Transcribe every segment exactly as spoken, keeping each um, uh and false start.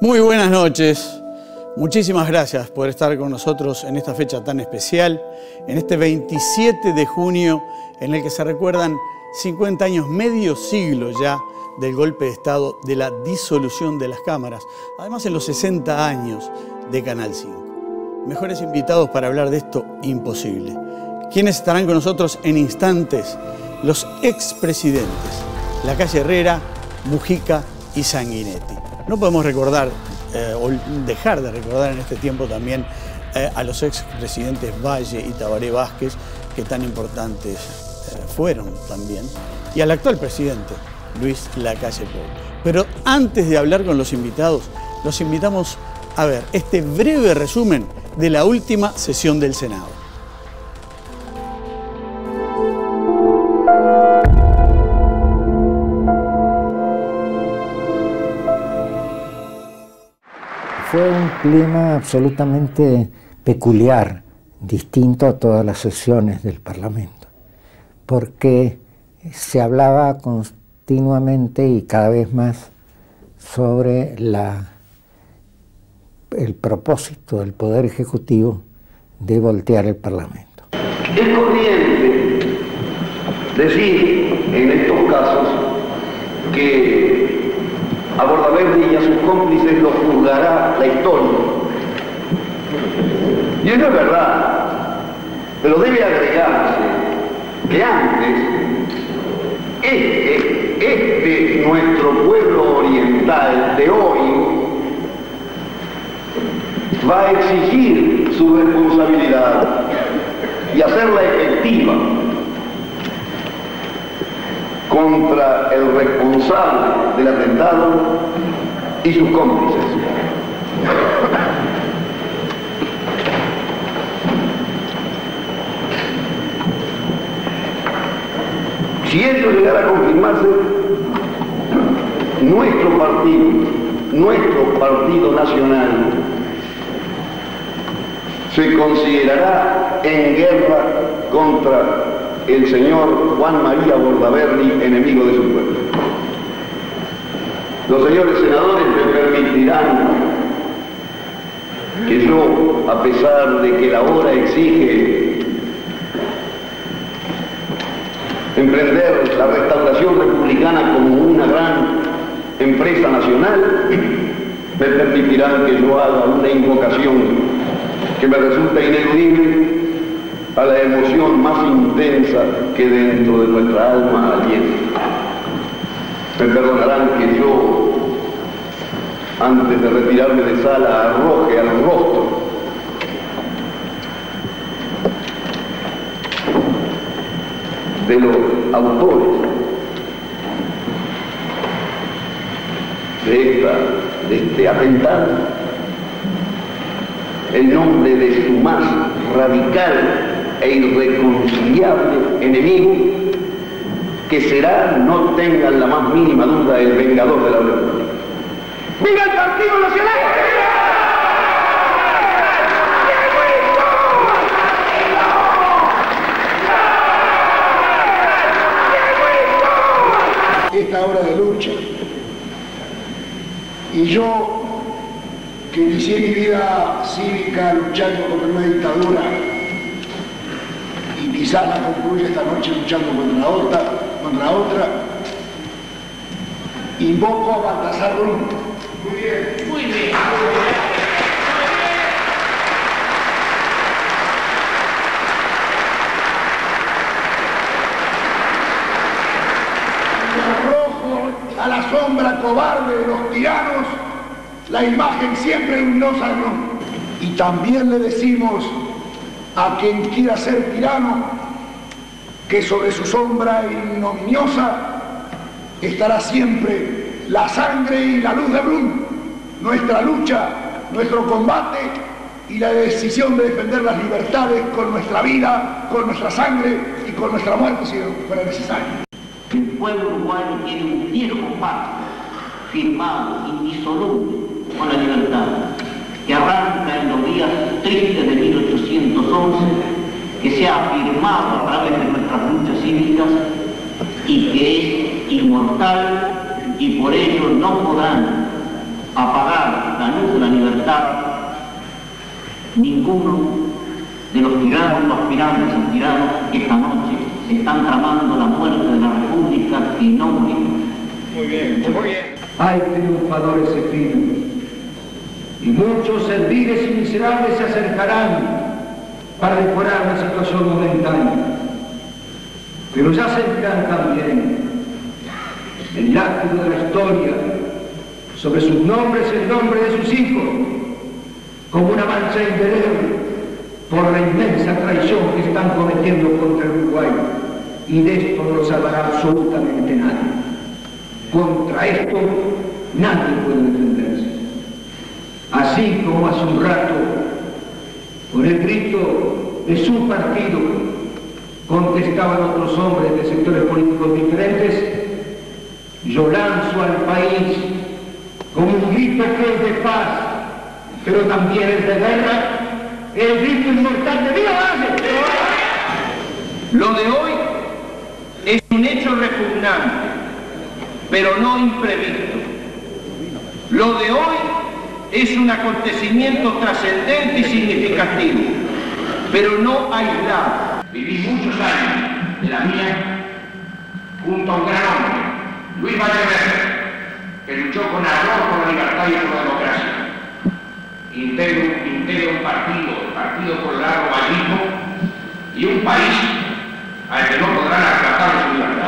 Muy buenas noches. Muchísimas gracias por estar con nosotros en esta fecha tan especial, en este veintisiete de junio, en el que se recuerdan cincuenta años, medio siglo ya, del golpe de Estado, de la disolución de las cámaras, además en los sesenta años de Canal cinco. Mejores invitados para hablar de esto, imposible. ¿Quiénes estarán con nosotros en instantes? Los expresidentes, Lacalle Herrera, Mujica y Sanguinetti. No podemos recordar, eh, o dejar de recordar en este tiempo también eh, a los expresidentes Valle y Tabaré Vázquez, que tan importantes eh, fueron también, y al actual presidente, Luis Lacalle Pou. Pero antes de hablar con los invitados, los invitamos a ver este breve resumen de la última sesión del Senado. Fue un clima absolutamente peculiar, distinto a todas las sesiones del Parlamento, porque se hablaba continuamente y cada vez más sobre la, el propósito del Poder Ejecutivo de voltear el Parlamento. Es corriente decir en estos casos que a Bordaberry y a sus cómplices los juzgará la historia. Y eso es verdad, pero debe agregarse que antes este, este nuestro pueblo oriental de hoy va a exigir su responsabilidad y hacerla efectiva contra el responsable del atentado y sus cómplices. Si ello llegara a confirmarse, nuestro partido, nuestro partido nacional, se considerará en guerra contra el señor Juan María Bordaberry, enemigo de su pueblo. Los señores senadores me permitirán que yo, a pesar de que la hora exige emprender la restauración republicana como una gran empresa nacional, me permitirán que yo haga una invocación que me resulta ineludible a la emoción más intensa que dentro de nuestra alma alienta. Me perdonarán que yo, antes de retirarme de sala, arroje al rostro de los autores de, esta, de este atentado el nombre de su más radical e irreconciliable enemigo, que será, no tengan la más mínima duda, el vengador de la República. ¡Viva el Partido Nacional! Esta hora de lucha, y yo, que inicié mi vida cívica luchando contra una dictadura y quizás la concluya esta noche luchando contra otra, contra otra, invoco a Baltasar Ruiz. Muy bien, muy bien. Arrojo a la sombra cobarde de los tiranos la imagen siempre luminosa de Dios. Y también le decimos a quien quiera ser tirano que sobre su sombra ignominiosa estará siempre la sangre y la luz de Brun, nuestra lucha, nuestro combate y la decisión de defender las libertades con nuestra vida, con nuestra sangre y con nuestra muerte si fuera necesario. El pueblo uruguayo tiene un viejo pacto firmado, indisoluble, con la libertad, que arranca en los días tristes de mil ochocientos once, que se ha afirmado a través de nuestras luchas cívicas y que es inmortal, y por ello no podrán apagar arranca luz de la libertad, ninguno de los tiranos, aspirantes y tiranos que esta noche están tramando la muerte de la República y no morirá. Muy bien, muy bien. Hay triunfadores efímeros, y muchos serviles y miserables se acercarán para decorar la situación momentánea. Pero ya sentirán también el látigo de la historia sobre sus nombres y el nombre de sus hijos, como una mancha indeleble por la inmensa traición que están cometiendo contra el Uruguay, y de esto no lo salvará absolutamente nadie. Contra esto nadie puede defenderse. Así como hace un rato, con el grito de su partido, contestaban otros hombres de sectores políticos diferentes, yo lanzo al país como un grito que es de paz, pero también es de guerra, el grito inmortal de ¡Viva Valle! Lo de hoy es un hecho repugnante, pero no imprevisto. Lo de hoy es un acontecimiento trascendente y significativo, pero no aislado. Viví muchos años de la mía junto a un gran hombre, Luis Valdeverdes, que luchó con ardor por la libertad y por la democracia. Integro, integro un partido, el Partido Colorado Vallismo, y un país al que no podrán arrebatar su libertad.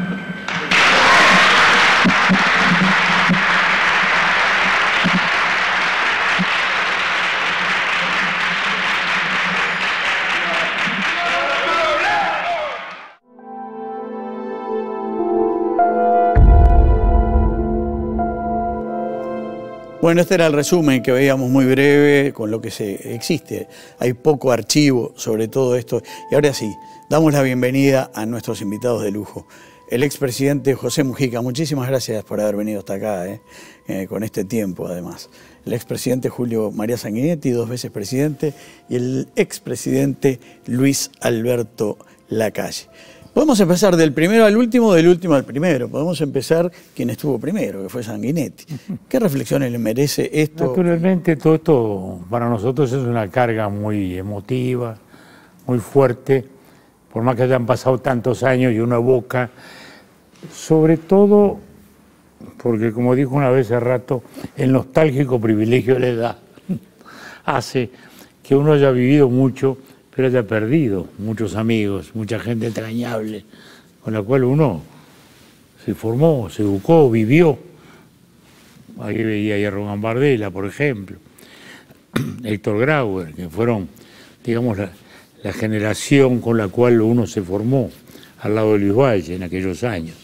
Bueno, este era el resumen que veíamos muy breve con lo que se existe. Hay poco archivo sobre todo esto. Y ahora sí, damos la bienvenida a nuestros invitados de lujo. El expresidente José Mujica, muchísimas gracias por haber venido hasta acá, eh, eh, con este tiempo además. El expresidente Julio María Sanguinetti, dos veces presidente, y el expresidente Luis Alberto Lacalle. Podemos empezar del primero al último, del último al primero. Podemos empezar quien estuvo primero, que fue Sanguinetti. ¿Qué reflexiones le merece esto? Naturalmente todo esto para nosotros es una carga muy emotiva, muy fuerte, por más que hayan pasado tantos años y uno evoca, sobre todo porque, como dijo una vez hace rato, el nostálgico privilegio de la edad hace que uno haya vivido mucho, pero haya perdido muchos amigos, mucha gente entrañable, con la cual uno se formó, se educó, vivió. Ahí veía a Hierro Gambardella, por ejemplo, Héctor Grauer, que fueron, digamos, la, la generación con la cual uno se formó al lado de Luis Valle en aquellos años.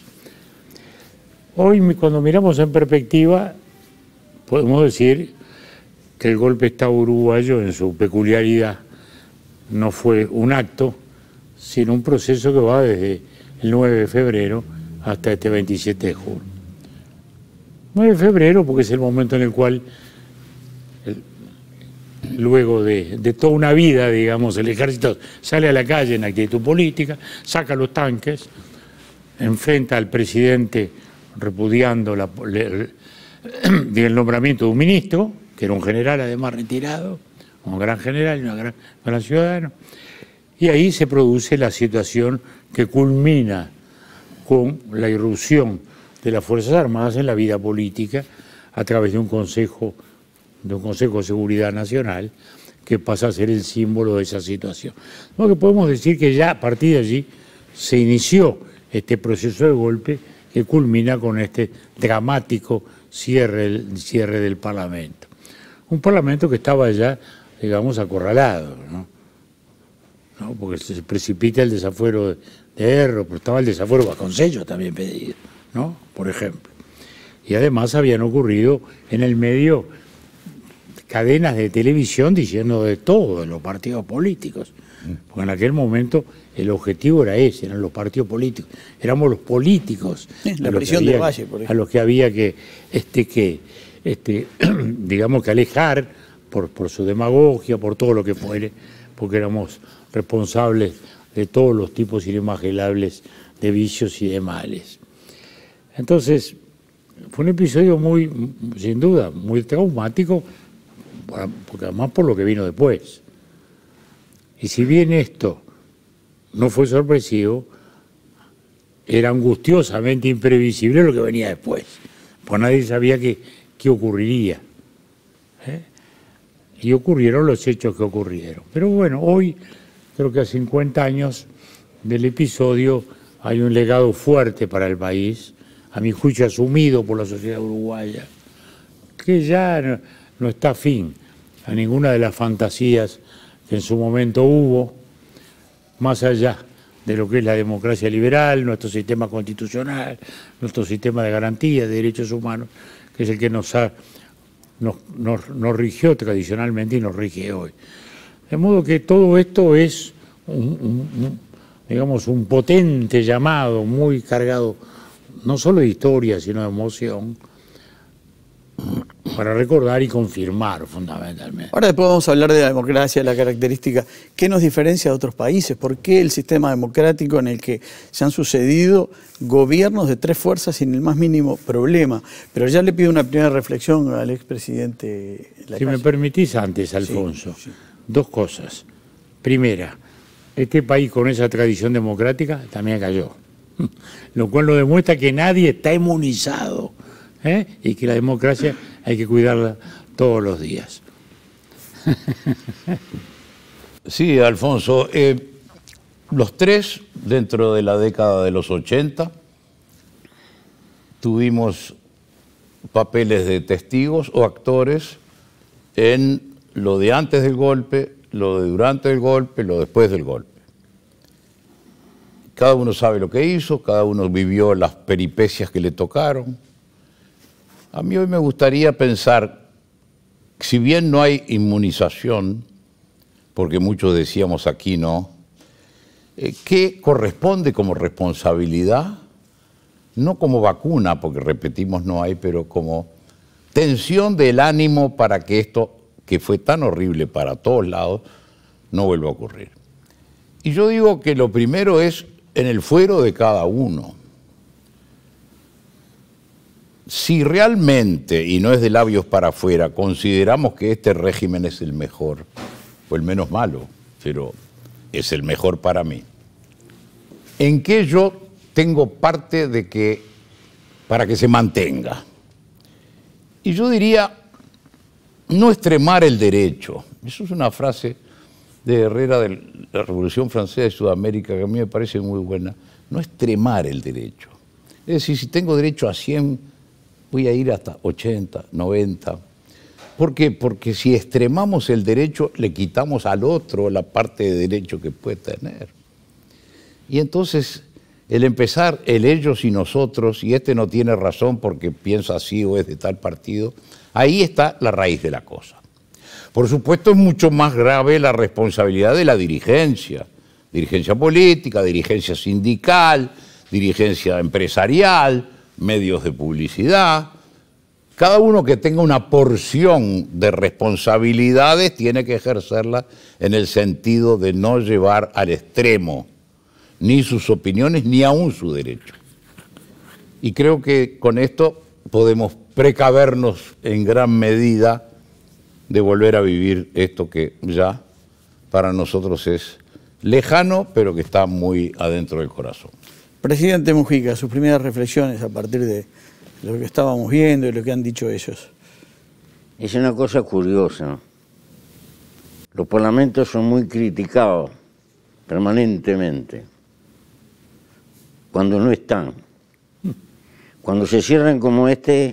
Hoy, cuando miramos en perspectiva, podemos decir que el golpe de Estado uruguayo, en su peculiaridad, no fue un acto, sino un proceso que va desde el nueve de febrero hasta este veintisiete de junio. nueve de febrero porque es el momento en el cual, el, luego de, de toda una vida, digamos, el ejército sale a la calle en actitud política, saca los tanques, enfrenta al presidente repudiando la, el, el nombramiento de un ministro, que era un general además retirado, un gran general y un gran, gran ciudadano, y ahí se produce la situación que culmina con la irrupción de las Fuerzas Armadas en la vida política a través de un Consejo, de un Consejo de Seguridad Nacional que pasa a ser el símbolo de esa situación. Lo que podemos decir que ya a partir de allí se inició este proceso de golpe que culmina con este dramático cierre, cierre del Parlamento. Un Parlamento que estaba ya, digamos, acorralado, ¿no? ¿No? Porque se precipita el desafuero de Erro, pero estaba el desafuero de Vasconcellos también pedido, ¿no? Por ejemplo. Y además habían ocurrido en el medio cadenas de televisión diciendo de todo de los partidos políticos. Porque en aquel momento el objetivo era ese, eran los partidos políticos. Éramos los políticos la prisión de Valle, por ejemplo, a los que había que, este, que este, digamos, que alejar por, por su demagogia, por todo lo que fuere, porque éramos responsables de todos los tipos inimaginables de vicios y de males. Entonces, fue un episodio muy, sin duda, muy traumático, porque además por lo que vino después. Y si bien esto no fue sorpresivo, era angustiosamente imprevisible lo que venía después, pues nadie sabía qué, qué ocurriría. ¿eh? Y ocurrieron los hechos que ocurrieron. Pero bueno, hoy, creo que a cincuenta años del episodio, hay un legado fuerte para el país, a mi juicio asumido por la sociedad uruguaya, que ya no, no está afín a ninguna de las fantasías que en su momento hubo, más allá de lo que es la democracia liberal, nuestro sistema constitucional, nuestro sistema de garantía de derechos humanos, que es el que nos, ha, nos, nos, nos rigió tradicionalmente y nos rige hoy. De modo que todo esto es un, un, un, digamos, un potente llamado, muy cargado, no solo de historia, sino de emoción, para recordar y confirmar fundamentalmente. Ahora después vamos a hablar de la democracia, la característica. ¿Qué nos diferencia de otros países? ¿Por qué el sistema democrático en el que se han sucedido gobiernos de tres fuerzas sin el más mínimo problema? Pero ya le pido una primera reflexión al expresidente Lacalle. Si me permitís antes, Alfonso, sí, sí. dos cosas. Primera, este país con esa tradición democrática también cayó, lo cual nos demuestra que nadie está inmunizado. ¿Eh? Y que la democracia hay que cuidarla todos los días. Sí, Alfonso, eh, los tres, dentro de la década de los ochenta, tuvimos papeles de testigos o actores en lo de antes del golpe, lo de durante el golpe, lo después del golpe. Cada uno sabe lo que hizo, cada uno vivió las peripecias que le tocaron. A mí hoy me gustaría pensar, si bien no hay inmunización, porque muchos decíamos aquí no, eh, ¿qué corresponde como responsabilidad? No como vacuna, porque repetimos no hay, pero como tensión del ánimo para que esto, que fue tan horrible para todos lados, no vuelva a ocurrir. Y yo digo que lo primero es en el fuero de cada uno. Si realmente, y no es de labios para afuera, consideramos que este régimen es el mejor, o el menos malo, pero es el mejor para mí, ¿en qué yo tengo parte de que, para que se mantenga? Y yo diría, no extremar el derecho. Eso es una frase de Herrera de la Revolución Francesa de Sudamérica que a mí me parece muy buena. No extremar el derecho. Es decir, si tengo derecho a cien, voy a ir hasta ochenta, noventa. ¿Por qué? Porque si extremamos el derecho, le quitamos al otro la parte de derecho que puede tener. Y entonces, el empezar el ellos y nosotros, y este no tiene razón porque piensa así o es de tal partido, ahí está la raíz de la cosa. Por supuesto, es mucho más grave la responsabilidad de la dirigencia. Dirigencia política, dirigencia sindical, dirigencia empresarial, medios de publicidad. Cada uno que tenga una porción de responsabilidades tiene que ejercerla en el sentido de no llevar al extremo ni sus opiniones ni aún su derecho. Y creo que con esto podemos precavernos en gran medida de volver a vivir esto que ya para nosotros es lejano, pero que está muy adentro del corazón. Presidente Mujica, sus primeras reflexiones a partir de lo que estábamos viendo y lo que han dicho ellos. Es una cosa curiosa. Los parlamentos son muy criticados permanentemente cuando no están. Cuando se cierran como este,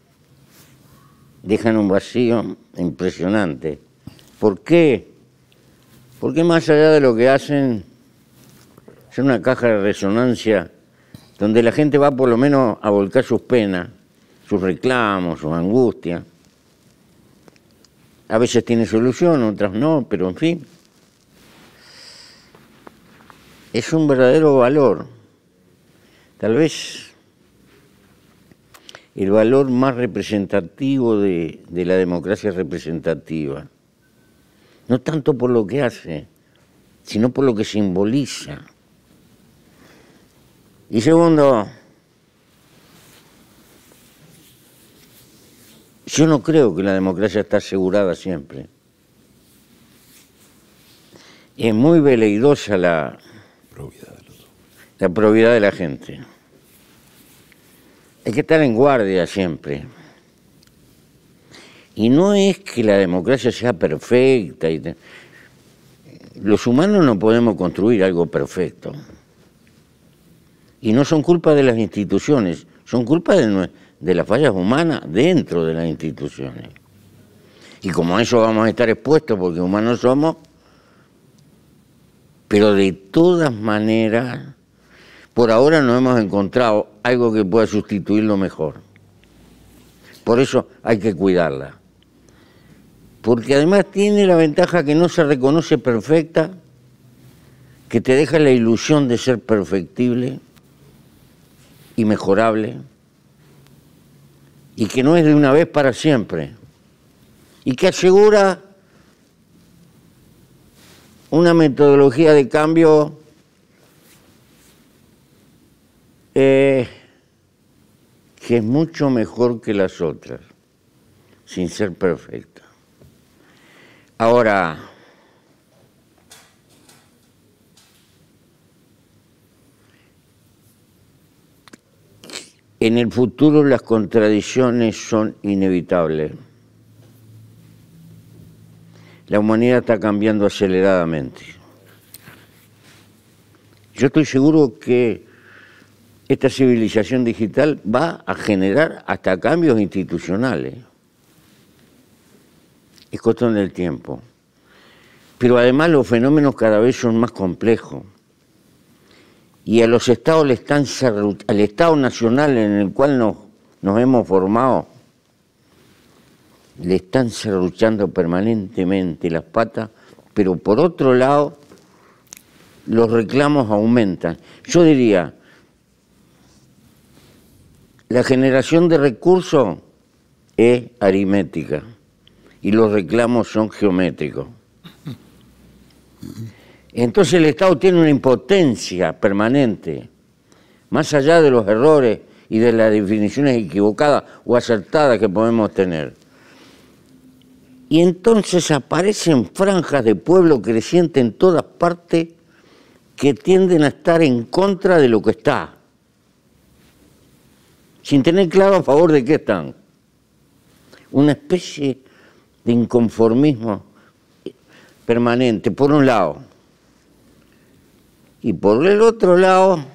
dejan un vacío impresionante. ¿Por qué? Porque más allá de lo que hacen, es una caja de resonancia donde la gente va por lo menos a volcar sus penas, sus reclamos, sus angustias. A veces tiene solución, otras no, pero en fin. Es un verdadero valor. Tal vez el valor más representativo de, de la democracia representativa. No tanto por lo que hace, sino por lo que simboliza. Y segundo, Yo no creo que la democracia está asegurada siempre. Es muy veleidosa la probidad de, los... la probidad de la gente. Hay que estar en guardia siempre. Y no es que la democracia sea perfecta. Y te... Los humanos no podemos construir algo perfecto. Y no son culpa de las instituciones, son culpa de, de las fallas humanas dentro de las instituciones. Y como a eso vamos a estar expuestos porque humanos somos, pero de todas maneras, por ahora no hemos encontrado algo que pueda sustituirlo mejor. Por eso hay que cuidarla. Porque además tiene la ventaja que no se reconoce perfecta, que te deja la ilusión de ser perfectible y mejorable, y que no es de una vez para siempre, y que asegura una metodología de cambio eh, que es mucho mejor que las otras, sin ser perfecta. Ahora, en el futuro las contradicciones son inevitables. La humanidad está cambiando aceleradamente. Yo estoy seguro que esta civilización digital va a generar hasta cambios institucionales. Es cuestión del tiempo. Pero además los fenómenos cada vez son más complejos. Y a los estados, le están, al Estado nacional en el cual nos, nos hemos formado, le están serruchando permanentemente las patas, pero por otro lado, los reclamos aumentan. Yo diría, la generación de recursos es aritmética y los reclamos son geométricos. Entonces el Estado tiene una impotencia permanente, más allá de los errores y de las definiciones equivocadas o acertadas que podemos tener. Y entonces aparecen franjas de pueblo creciente en todas partes que tienden a estar en contra de lo que está, sin tener claro a favor de qué están. Una especie de inconformismo permanente, por un lado. Y por el otro lado,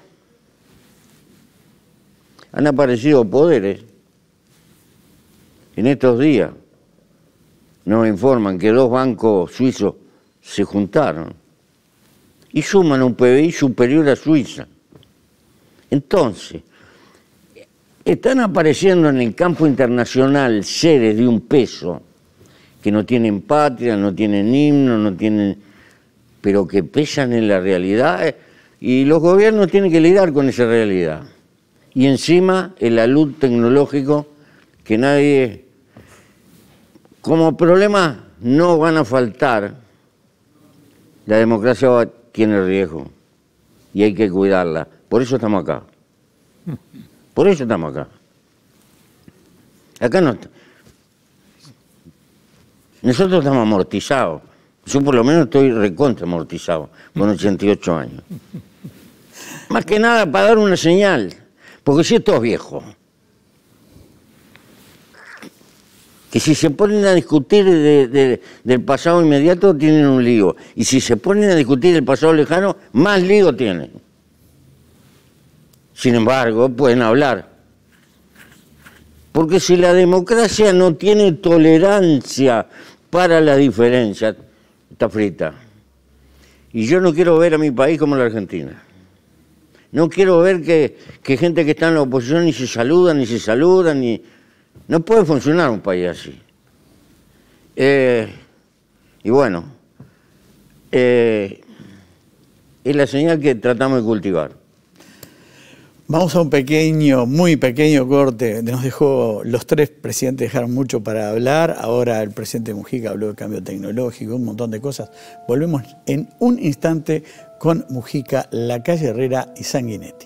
han aparecido poderes. En estos días nos informan que dos bancos suizos se juntaron y suman un P B I superior a Suiza. Entonces, están apareciendo en el campo internacional seres de un peso que no tienen patria, no tienen himno, no tienen, pero que pesan en la realidad, y los gobiernos tienen que lidiar con esa realidad. Y encima el alud tecnológico que nadie... Como problema no van a faltar, la democracia tiene riesgo y hay que cuidarla. Por eso estamos acá. Por eso estamos acá. Acá no... Nosotros estamos amortizados. Yo por lo menos estoy recontra amortizado, con ochenta y ocho años. Más que nada para dar una señal, porque si esto es viejo, que si se ponen a discutir de, de, del pasado inmediato tienen un lío, y si se ponen a discutir del pasado lejano, más lío tienen. Sin embargo, pueden hablar. Porque si la democracia no tiene tolerancia para la diferencia, está frita. Y yo no quiero ver a mi país como la Argentina. No quiero ver que, que gente que está en la oposición ni se saludan, ni se saludan, ni... No puede funcionar un país así. Eh, y bueno, eh, es la señal que tratamos de cultivar. Vamos a un pequeño, muy pequeño corte. Nos dejó, los tres presidentes dejaron mucho para hablar. Ahora el presidente Mujica habló de cambio tecnológico, un montón de cosas. Volvemos en un instante con Mujica, Lacalle Herrera y Sanguinetti.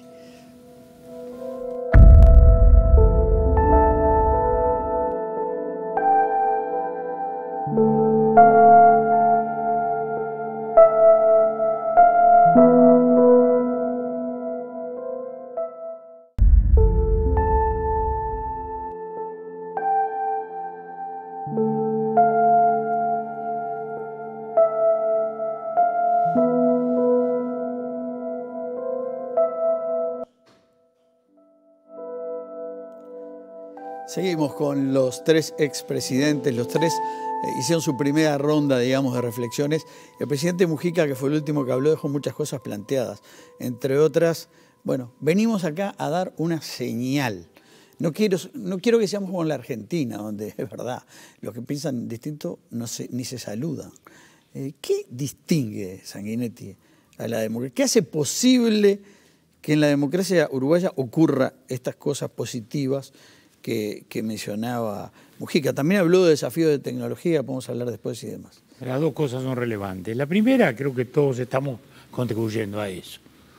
Seguimos con los tres expresidentes, los tres eh, hicieron su primera ronda, digamos, de reflexiones. El presidente Mujica, que fue el último que habló, dejó muchas cosas planteadas. Entre otras, bueno, venimos acá a dar una señal. No quiero, no quiero que seamos como en la Argentina, donde es verdad, los que piensan distinto no se, ni se saludan. Eh, ¿Qué distingue, Sanguinetti, a la democracia? ¿Qué hace posible que en la democracia uruguaya ocurra estas cosas positivas que, que mencionaba Mujica? También habló de desafíos de tecnología, podemos hablar después y demás. Las dos cosas son relevantes. La primera, creo que todos estamos contribuyendo a eso.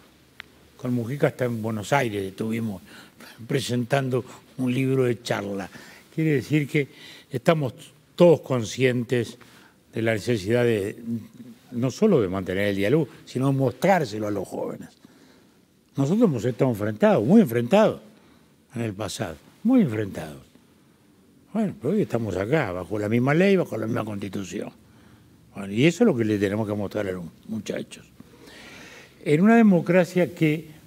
Con Mujica está en Buenos Aires, estuvimos presentando un libro de charla. Quiere decir que estamos todos conscientes de la necesidad de, no solo de mantener el diálogo, sino de mostrárselo a los jóvenes. Nosotros hemos estado enfrentados, muy enfrentados en el pasado, muy enfrentados. Bueno, pero hoy estamos acá, bajo la misma ley, bajo la misma constitución. Bueno, y eso es lo que le tenemos que mostrar a los muchachos. En una democracia que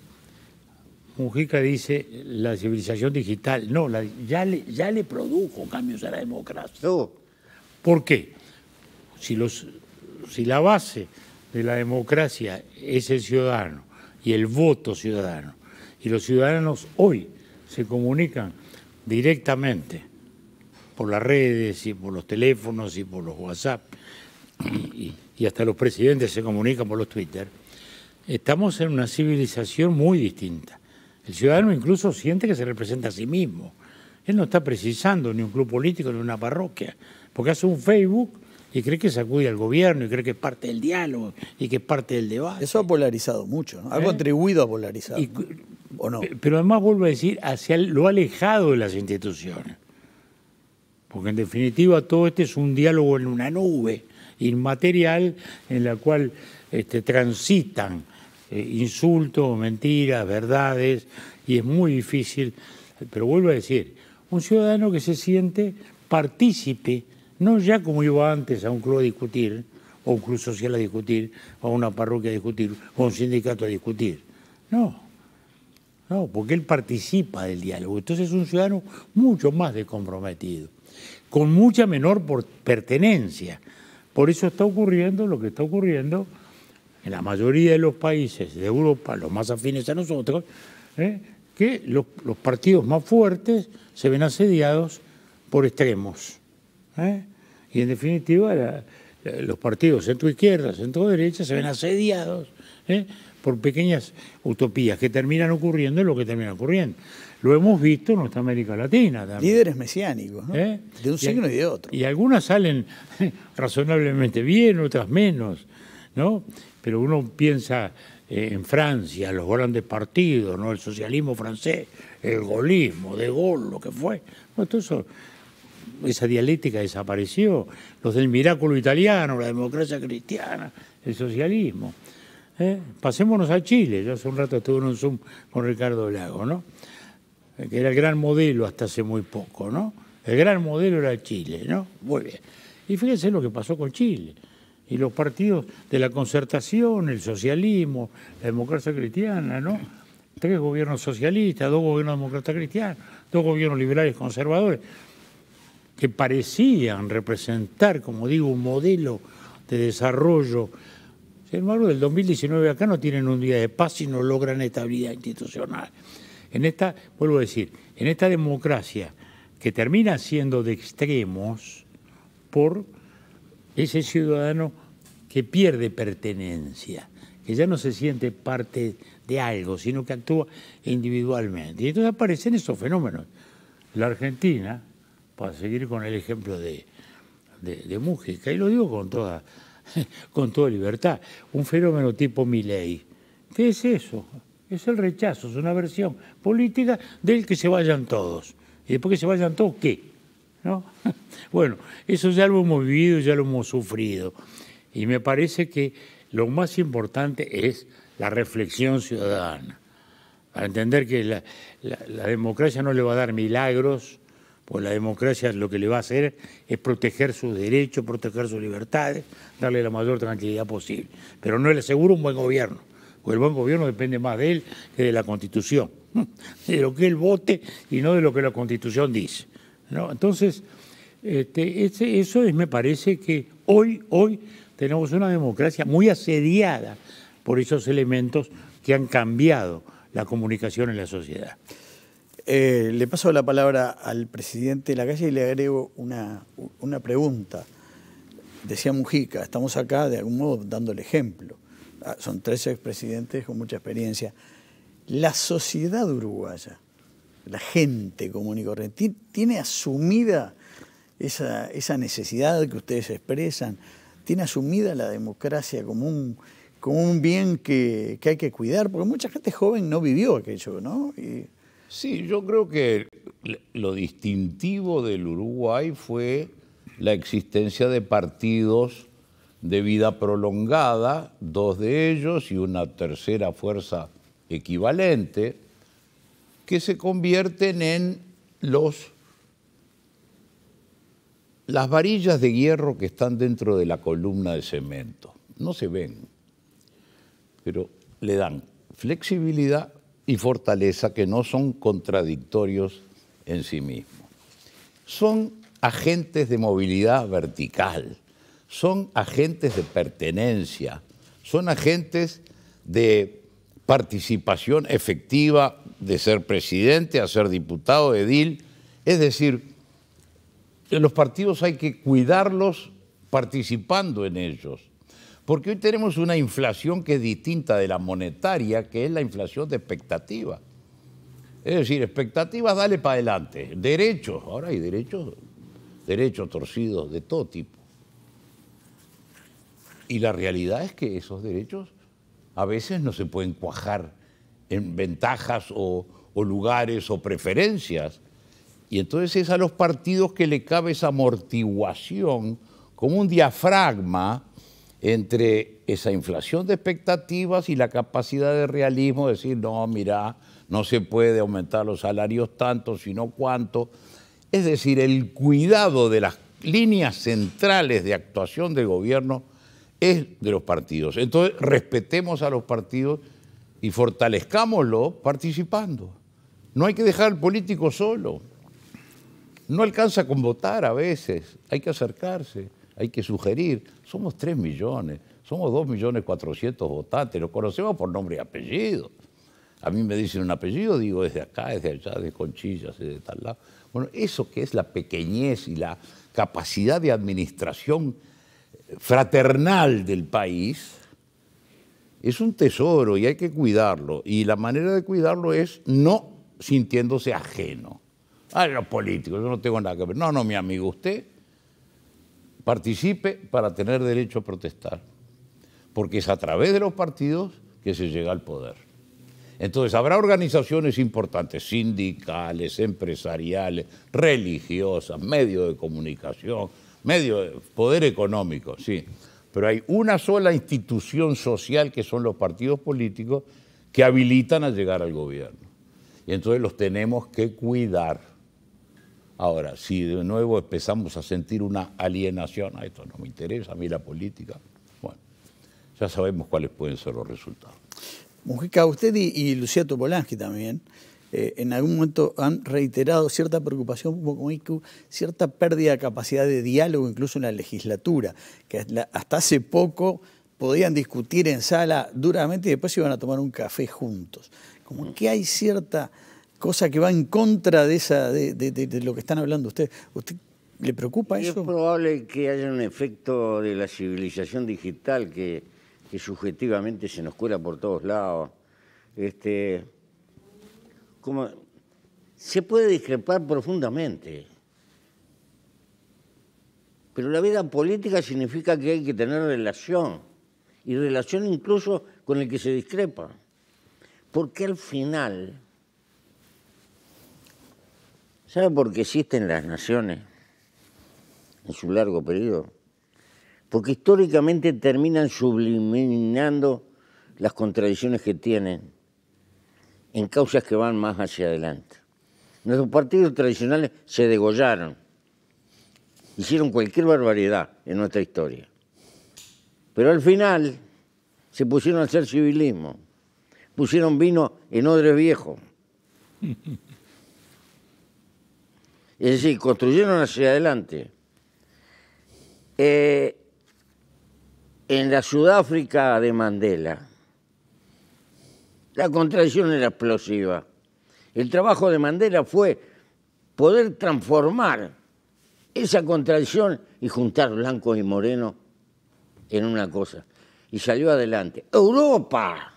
Mujica dice la civilización digital, no, la, ya, le, ya le produjo cambios a la democracia. No. ¿Por qué? Si, los, si la base de la democracia es el ciudadano y el voto ciudadano, y los ciudadanos hoy se comunican directamente por las redes y por los teléfonos y por los WhatsApp, y, y, y hasta los presidentes se comunican por los Twitter, estamos en una civilización muy distinta. El ciudadano incluso siente que se representa a sí mismo. Él no está precisando ni un club político ni una parroquia, porque hace un Facebook y cree que sacude al gobierno y cree que es parte del diálogo y que es parte del debate. Eso ha polarizado mucho, ¿no? Ha ¿Eh? contribuido a polarizar. Y, ¿o no? Pero además, vuelvo a decir, hacia lo ha alejado de las instituciones. Porque en definitiva todo este es un diálogo en una nube inmaterial en la cual este, transitan eh, insultos, mentiras, verdades, y es muy difícil. Pero vuelvo a decir, un ciudadano que se siente partícipe, no ya como iba antes a un club a discutir, o un club social a discutir, o a una parroquia a discutir, o a un sindicato a discutir. No, no, porque él participa del diálogo. Entonces es un ciudadano mucho más descomprometido, con mucha menor pertenencia. Por eso está ocurriendo lo que está ocurriendo en la mayoría de los países de Europa, los más afines a nosotros, ¿eh? que los, los partidos más fuertes se ven asediados por extremos. ¿eh? Y en definitiva la, la, los partidos centro-izquierda, centro-derecha se ven asediados ¿eh? por pequeñas utopías que terminan ocurriendo en lo que termina ocurriendo. Lo hemos visto en nuestra América Latina también. Líderes mesiánicos, ¿no? ¿Eh? De un y signo y de otro. Y algunas salen razonablemente bien, otras menos, ¿no? Pero uno piensa eh, en Francia, los grandes partidos, ¿no? El socialismo francés, el gaullismo, De Gaulle, lo que fue. Bueno, todo eso, esa dialéctica desapareció. Los del milagro italiano, la democracia cristiana, el socialismo. ¿eh? Pasémonos a Chile. Yo hace un rato estuve en un Zoom con Ricardo Lago, ¿no? Que era el gran modelo hasta hace muy poco, ¿no? El gran modelo era Chile, ¿no? Muy bien. Y fíjense lo que pasó con Chile. Y los partidos de la concertación, el socialismo, la democracia cristiana, ¿no? Tres gobiernos socialistas, dos gobiernos demócratas cristianos, dos gobiernos liberales conservadores, que parecían representar, como digo, un modelo de desarrollo. Sin embargo, del dos mil diecinueve acá no tienen un día de paz y no logran estabilidad institucional. En esta, vuelvo a decir, en esta democracia que termina siendo de extremos por ese ciudadano que pierde pertenencia, que ya no se siente parte de algo, sino que actúa individualmente. Y entonces aparecen esos fenómenos. La Argentina, para seguir con el ejemplo de, de, de Mujica, y lo digo con toda, con toda libertad, un fenómeno tipo Milei. ¿Qué es eso? Es el rechazo, es una versión política del que se vayan todos. ¿Y después que se vayan todos, qué? ¿No? Bueno, eso ya lo hemos vivido, ya lo hemos sufrido. Y me parece que lo más importante es la reflexión ciudadana. Para entender que la, la, la democracia no le va a dar milagros, pues la democracia lo que le va a hacer es proteger sus derechos, proteger sus libertades, darle la mayor tranquilidad posible. Pero no le asegura un buen gobierno. Porque el buen gobierno depende más de él que de la Constitución, de lo que él vote y no de lo que la Constitución dice. ¿no? Entonces, este, ese, eso es, me parece que hoy, hoy tenemos una democracia muy asediada por esos elementos que han cambiado la comunicación en la sociedad. Eh, le paso la palabra al presidente Lacalle y le agrego una, una pregunta. Decía Mujica, estamos acá de algún modo dando el ejemplo. Son tres expresidentes con mucha experiencia. La sociedad uruguaya, la gente común y corriente, ¿tiene asumida esa, esa necesidad que ustedes expresan? ¿Tiene asumida la democracia como un, como un bien que, que hay que cuidar? Porque mucha gente joven no vivió aquello, ¿no? Y... Sí, yo creo que lo distintivo del Uruguay fue la existencia de partidos de vida prolongada, dos de ellos y una tercera fuerza equivalente, que se convierten en los, las varillas de hierro que están dentro de la columna de cemento. No se ven, pero le dan flexibilidad y fortaleza que no son contradictorios en sí mismos. Son agentes de movilidad vertical, son agentes de pertenencia, son agentes de participación efectiva de ser presidente, a ser diputado, edil. Es decir, los partidos hay que cuidarlos participando en ellos. Porque hoy tenemos una inflación que es distinta de la monetaria, que es la inflación de expectativa. Es decir, expectativas, dale para adelante. Derechos, ahora hay derechos, derechos torcidos de todo tipo. Y la realidad es que esos derechos a veces no se pueden cuajar en ventajas o, o lugares o preferencias. Y entonces es a los partidos que le cabe esa amortiguación como un diafragma entre esa inflación de expectativas y la capacidad de realismo, de decir, no, mira, no se puede aumentar los salarios tanto, sino cuánto. Es decir, el cuidado de las líneas centrales de actuación del gobierno es de los partidos. Entonces, respetemos a los partidos y fortalezcámoslo participando. No hay que dejar al político solo. No alcanza con votar a veces, hay que acercarse. Hay que sugerir, somos tres millones, somos dos millones cuatrocientos votantes, los conocemos por nombre y apellido. A mí me dicen un apellido, digo, es de acá, es de allá, de Conchillas, es de tal lado. Bueno, eso que es la pequeñez y la capacidad de administración fraternal del país, es un tesoro y hay que cuidarlo. Y la manera de cuidarlo es no sintiéndose ajeno. Ah, los políticos, yo no tengo nada que ver. No, no, mi amigo, usted participe para tener derecho a protestar, porque es a través de los partidos que se llega al poder. Entonces habrá organizaciones importantes, sindicales, empresariales, religiosas, medios de comunicación, medios de poder económico, sí, pero hay una sola institución social que son los partidos políticos que habilitan a llegar al gobierno. Y entonces los tenemos que cuidar. Ahora, si de nuevo empezamos a sentir una alienación, a esto no me interesa, a mí la política, bueno, ya sabemos cuáles pueden ser los resultados. Mujica, usted y, y Lucía Topolansky también, eh, en algún momento han reiterado cierta preocupación, como cierta pérdida de capacidad de diálogo incluso en la legislatura, que hasta hace poco podían discutir en sala duramente y después se iban a tomar un café juntos. Como que hay cierta cosa que va en contra de, esa, de, de, de, de lo que están hablando ustedes. ¿Usted le preocupa eso? Es probable que haya un efecto de la civilización digital que, que subjetivamente se nos cuela por todos lados. Este, como, se puede discrepar profundamente, pero la vida política significa que hay que tener relación, y relación incluso con el que se discrepa, porque al final... ¿Sabe por qué existen las naciones en su largo periodo? Porque históricamente terminan subliminando las contradicciones que tienen en causas que van más hacia adelante. Nuestros partidos tradicionales se degollaron, hicieron cualquier barbaridad en nuestra historia, pero al final se pusieron a hacer civilismo, pusieron vino en odres viejos. Es decir, construyeron hacia adelante. Eh, en la Sudáfrica de Mandela, la contradicción era explosiva. El trabajo de Mandela fue poder transformar esa contradicción y juntar blancos y morenos en una cosa. Y salió adelante. ¡Europa!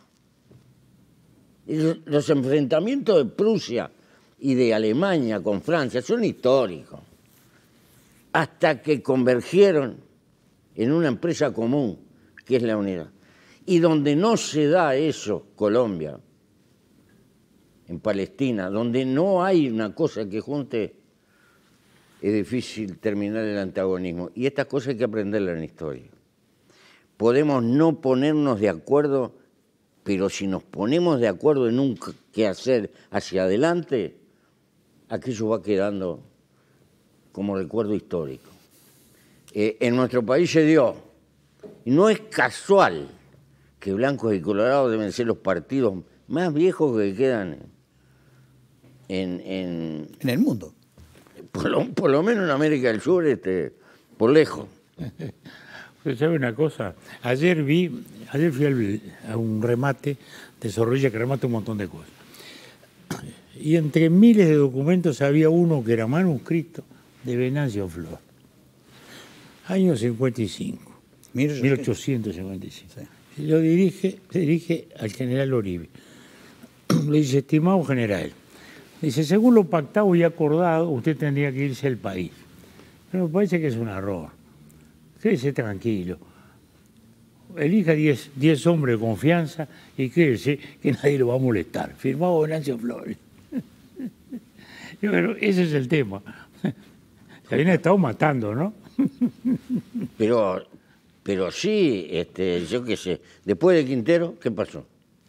Los enfrentamientos de Prusia y de Alemania con Francia son históricos. Hasta que convergieron en una empresa común, que es la unidad. Y donde no se da eso, Colombia, en Palestina, donde no hay una cosa que junte, es difícil terminar el antagonismo. Y estas cosas hay que aprenderlas en la historia. Podemos no ponernos de acuerdo, pero si nos ponemos de acuerdo en un quehacer hacia adelante, aquello va quedando como recuerdo histórico. Eh, en nuestro país se dio, y no es casual que blancos y colorados deben ser los partidos más viejos que quedan en, en, en el mundo. Por lo, por lo menos en América del Sur, este, por lejos. Usted sabe una cosa, ayer vi, ayer fui al, a un remate de Zorrilla que remata un montón de cosas. Y entre miles de documentos había uno que era manuscrito de Venancio Flor. Año cincuenta y cinco. mil ochocientos cincuenta y cinco. Sí. Lo dirige, se dirige al general Oribe. Le dice, estimado general, dice, según lo pactado y acordado, usted tendría que irse al país. Pero me parece que es un error. Quédese tranquilo. Elija diez hombres de confianza y quédese que nadie lo va a molestar. Firmado Venancio Flores. Bueno, ese es el tema. Se habían estado matando, ¿no? Pero, pero sí, este, yo qué sé, después de Quintero, ¿qué pasó?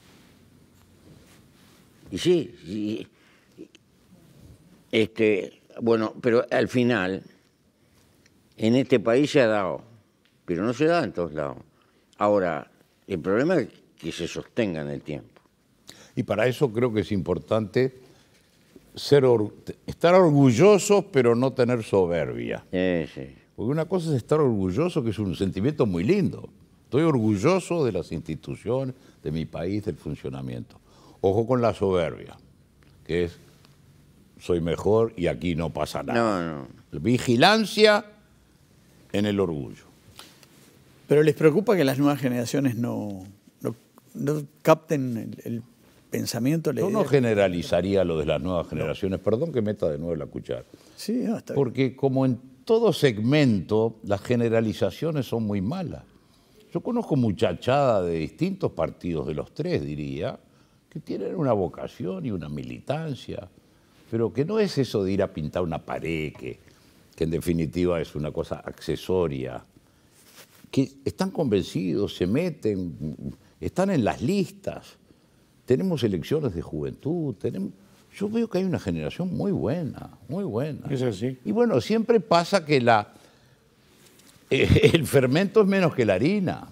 Y sí, y, este, bueno, pero al final, en este país se ha dado, pero no se da en todos lados. Ahora, el problema es que se sostenga en el tiempo. Y para eso creo que es importante ser or estar orgullosos, pero no tener soberbia. Sí, sí. Porque una cosa es estar orgulloso, que es un sentimiento muy lindo. Estoy orgulloso de las instituciones, de mi país, del funcionamiento. Ojo con la soberbia, que es soy mejor y aquí no pasa nada. No, no. Vigilancia en el orgullo. Pero ¿les preocupa que las nuevas generaciones no, no, no capten el, el pensamiento? Yo no generalizaría lo de las nuevas generaciones. No. Perdón que meta de nuevo la cuchara. Sí, no, está Porque bien. como en todo segmento, las generalizaciones son muy malas. Yo conozco muchachada de distintos partidos, de los tres diría, que tienen una vocación y una militancia, pero que no es eso de ir a pintar una pared, que, que en definitiva es una cosa accesoria, que están convencidos, se meten, están en las listas, tenemos elecciones de juventud, tenemos... Yo veo que hay una generación muy buena, muy buena. Es así. Y bueno, siempre pasa que la, eh, el fermento es menos que la harina.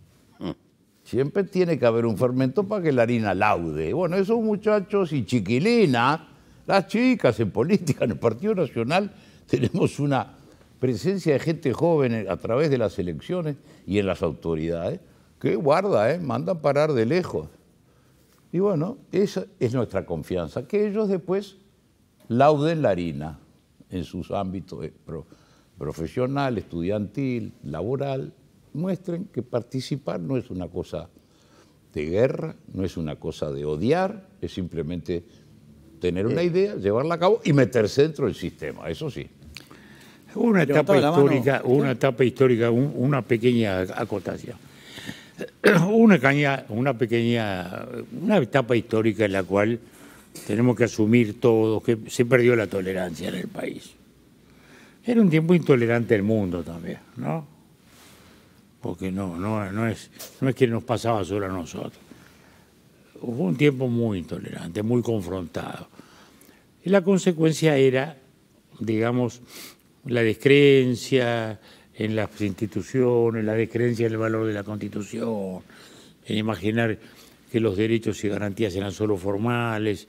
Siempre tiene que haber un fermento para que la harina laude. Bueno, esos muchachos y chiquilinas, las chicas en política, en el Partido Nacional, tenemos una presencia de gente joven a través de las elecciones y en las autoridades, que guarda, ¿eh? Mandan parar de lejos. Y bueno, esa es nuestra confianza, que ellos después lauden la harina en sus ámbitos profesional, estudiantil, laboral, muestren que participar no es una cosa de guerra, no es una cosa de odiar, es simplemente tener una idea, llevarla a cabo y meterse dentro del sistema, eso sí. Una etapa histórica, una etapa histórica, un, una pequeña acotación. Una, caña, una pequeña, una etapa histórica en la cual tenemos que asumir todos que se perdió la tolerancia en el país. Era un tiempo intolerante el mundo también, ¿no? Porque no, no, no, es, no es que nos pasaba solo a nosotros. Fue un tiempo muy intolerante, muy confrontado. Y la consecuencia era, digamos, la descreencia en las instituciones, la descreencia en el valor de la Constitución, en imaginar que los derechos y garantías eran solo formales,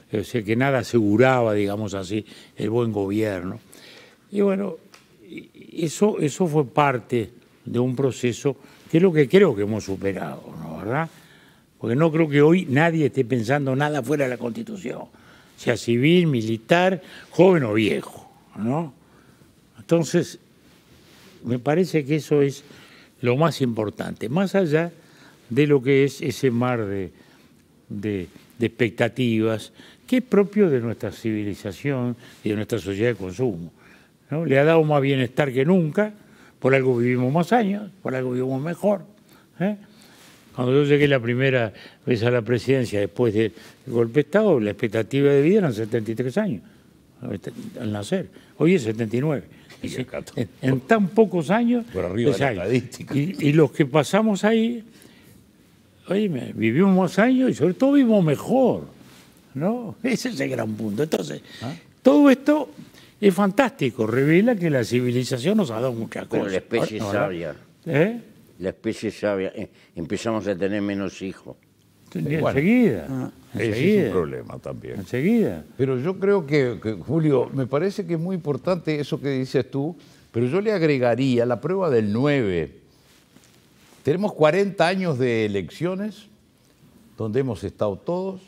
o sea que nada aseguraba, digamos así, el buen gobierno. Y bueno, eso, eso fue parte de un proceso que es lo que creo que hemos superado, ¿no? ¿Verdad? Porque no creo que hoy nadie esté pensando nada fuera de la Constitución, sea civil, militar, joven o viejo, ¿no? Entonces, me parece que eso es lo más importante, más allá de lo que es ese mar de, de, de expectativas que es propio de nuestra civilización y de nuestra sociedad de consumo, ¿no? Le ha dado más bienestar que nunca, por algo vivimos más años, por algo vivimos mejor, ¿eh? Cuando yo llegué la primera vez a la presidencia después del golpe de Estado, la expectativa de vida eran setenta y tres años al nacer. Hoy es setenta y nueve. Y en, en tan pocos años, por arriba de la estadística. Y, y los que pasamos ahí, oye, vivimos más años y sobre todo vivimos mejor, ¿no? Ese es el gran punto. Entonces, ¿ah? Todo esto es fantástico, revela que la civilización nos ha dado muchas cosas. Pero la especie ¿no? sabia. ¿Eh? La especie sabia. Eh, empezamos a tener menos hijos. Bueno, enseguida, ah, enseguida. Ese es un problema también. Enseguida. Pero yo creo que, que, Julio, me parece que es muy importante eso que dices tú, pero yo le agregaría la prueba del nueve. Tenemos cuarenta años de elecciones, donde hemos estado todos,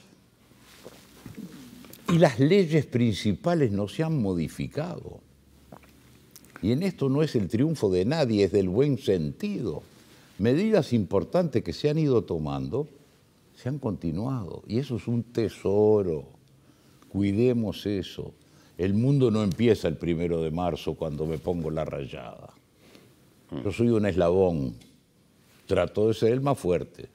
y las leyes principales no se han modificado. Y en esto no es el triunfo de nadie, es del buen sentido. Medidas importantes que se han ido tomando se han continuado, y eso es un tesoro. Cuidemos eso. El mundo no empieza el primero de marzo cuando me pongo la rayada. Yo soy un eslabón, trato de ser el más fuerte.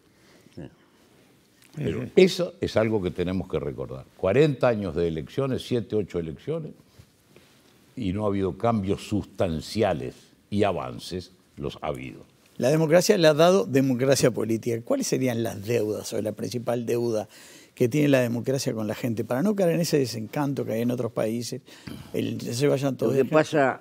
Pero eso es algo que tenemos que recordar. cuarenta años de elecciones, siete, ocho elecciones, y no ha habido cambios sustanciales, y avances los ha habido. La democracia le ha dado democracia política. ¿Cuáles serían las deudas o la principal deuda que tiene la democracia con la gente? Para no caer en ese desencanto que hay en otros países, el, se vayan todos. Lo que pasa,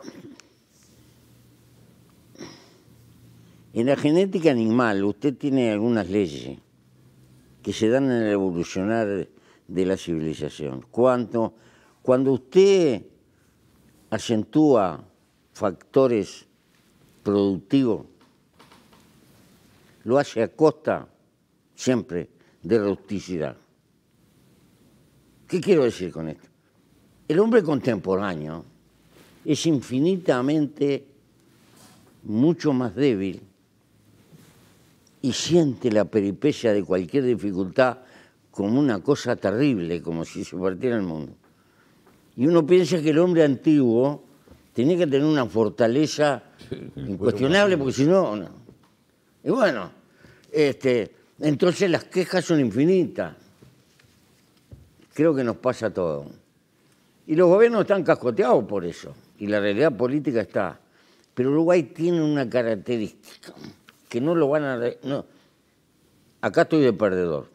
en la genética animal usted tiene algunas leyes que se dan en el evolucionar de la civilización. Cuando, cuando usted acentúa factores productivos, lo hace a costa siempre de rusticidad. ¿Qué quiero decir con esto? El hombre contemporáneo es infinitamente mucho más débil y siente la peripecia de cualquier dificultad como una cosa terrible, como si se partiera el mundo. Y uno piensa que el hombre antiguo tenía que tener una fortaleza incuestionable, porque si no, no. Y bueno, este, entonces las quejas son infinitas. Creo que nos pasa todo. Y los gobiernos están cascoteados por eso, y la realidad política está. Pero Uruguay tiene una característica, que no lo van a... No. Acá estoy de perdedor.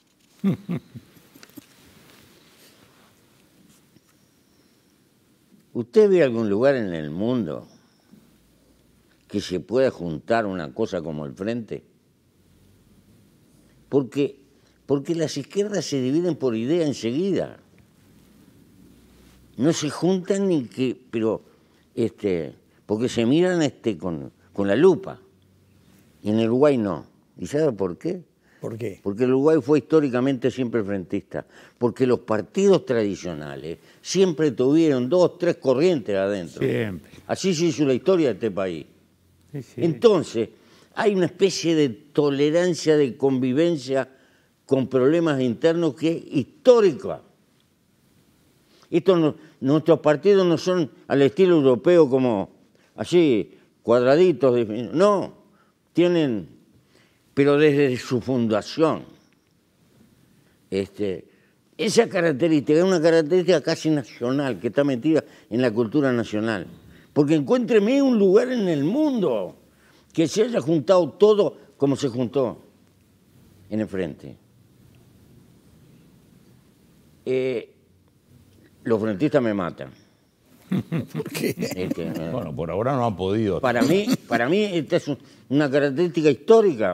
¿Usted ve algún lugar en el mundo que se pueda juntar una cosa como el Frente? Porque, porque las izquierdas se dividen por idea enseguida. No se juntan ni que... pero este, porque se miran este, con, con la lupa. Y en el Uruguay no. ¿Y sabe por qué? ¿Por qué? Porque el Uruguay fue históricamente siempre frentista. Porque los partidos tradicionales siempre tuvieron dos, tres corrientes adentro. Siempre. Así se hizo la historia de este país. Sí, sí. Entonces, hay una especie de tolerancia, de convivencia con problemas internos que es histórica. Estos no, nuestros partidos no son al estilo europeo como así, cuadraditos. No, tienen, pero desde su fundación. Este, esa característica es una característica casi nacional, que está metida en la cultura nacional. Porque encuéntreme un lugar en el mundo que se haya juntado todo como se juntó en el Frente. Eh, los frentistas me matan. ¿Por qué? Este, eh, Bueno, por ahora no han podido. para mí, para mí esta es un- una característica histórica,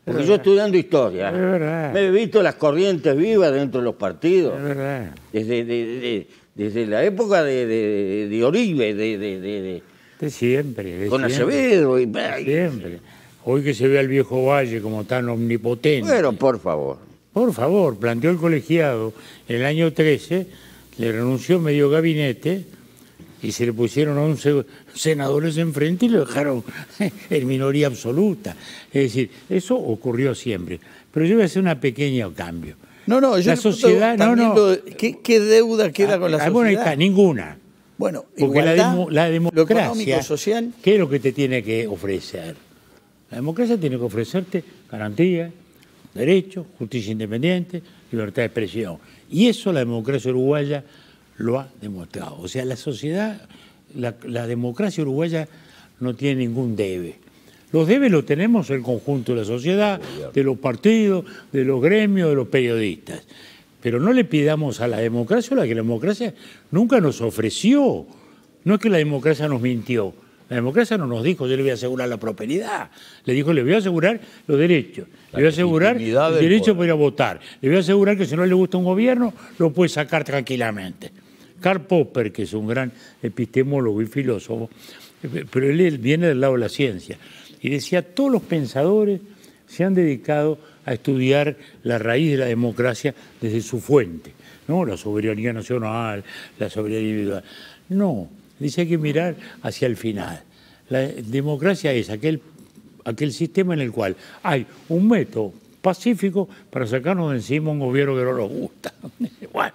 Porque yo estudiando historia, Es verdad. me he visto las corrientes vivas dentro de los partidos. Es verdad. Desde, de, de, desde la época de, de, de Oribe, de, de, de, de, De siempre. De con siempre, Acevedo. Y, de siempre. Hoy que se ve al viejo Valle como tan omnipotente. Pero por favor. Por favor, planteó el colegiado en el año trece, le renunció medio gabinete y se le pusieron once senadores enfrente y lo dejaron en minoría absoluta. Es decir, eso ocurrió siempre. Pero yo voy a hacer un pequeño cambio. No, no, yo la le sociedad, pregunto no, también no. lo de- ¿qué, qué deuda queda Ah, con la ah, sociedad? bueno, ahí está, ninguna. Bueno, Porque la, igualdad, demo- la lo democracia, económico, social. ¿qué es lo que te tiene que ofrecer? La democracia tiene que ofrecerte garantía, derechos, justicia independiente, libertad de expresión. Y eso la democracia uruguaya lo ha demostrado. O sea, la sociedad, la, la democracia uruguaya no tiene ningún debe. Los debes los tenemos el conjunto de la sociedad, de los partidos, de los gremios, de los periodistas. Pero no le pidamos a la democracia la que la democracia nunca nos ofreció. No es que la democracia nos mintió. La democracia no nos dijo, yo le voy a asegurar la prosperidad. Le dijo, le voy a asegurar los derechos. Le voy a asegurar el legitimidad del derecho poder. para ir a votar. Le voy a asegurar que si no le gusta un gobierno, lo puede sacar tranquilamente. Karl Popper, que es un gran epistemólogo y filósofo, pero él viene del lado de la ciencia, y decía, todos los pensadores se han dedicado a estudiar la raíz de la democracia desde su fuente, ¿no? La soberanía nacional, la soberanía individual. No, dice hay que mirar hacia el final. La democracia es aquel, aquel sistema en el cual hay un método pacífico para sacarnos de encima un gobierno que no nos gusta. Bueno,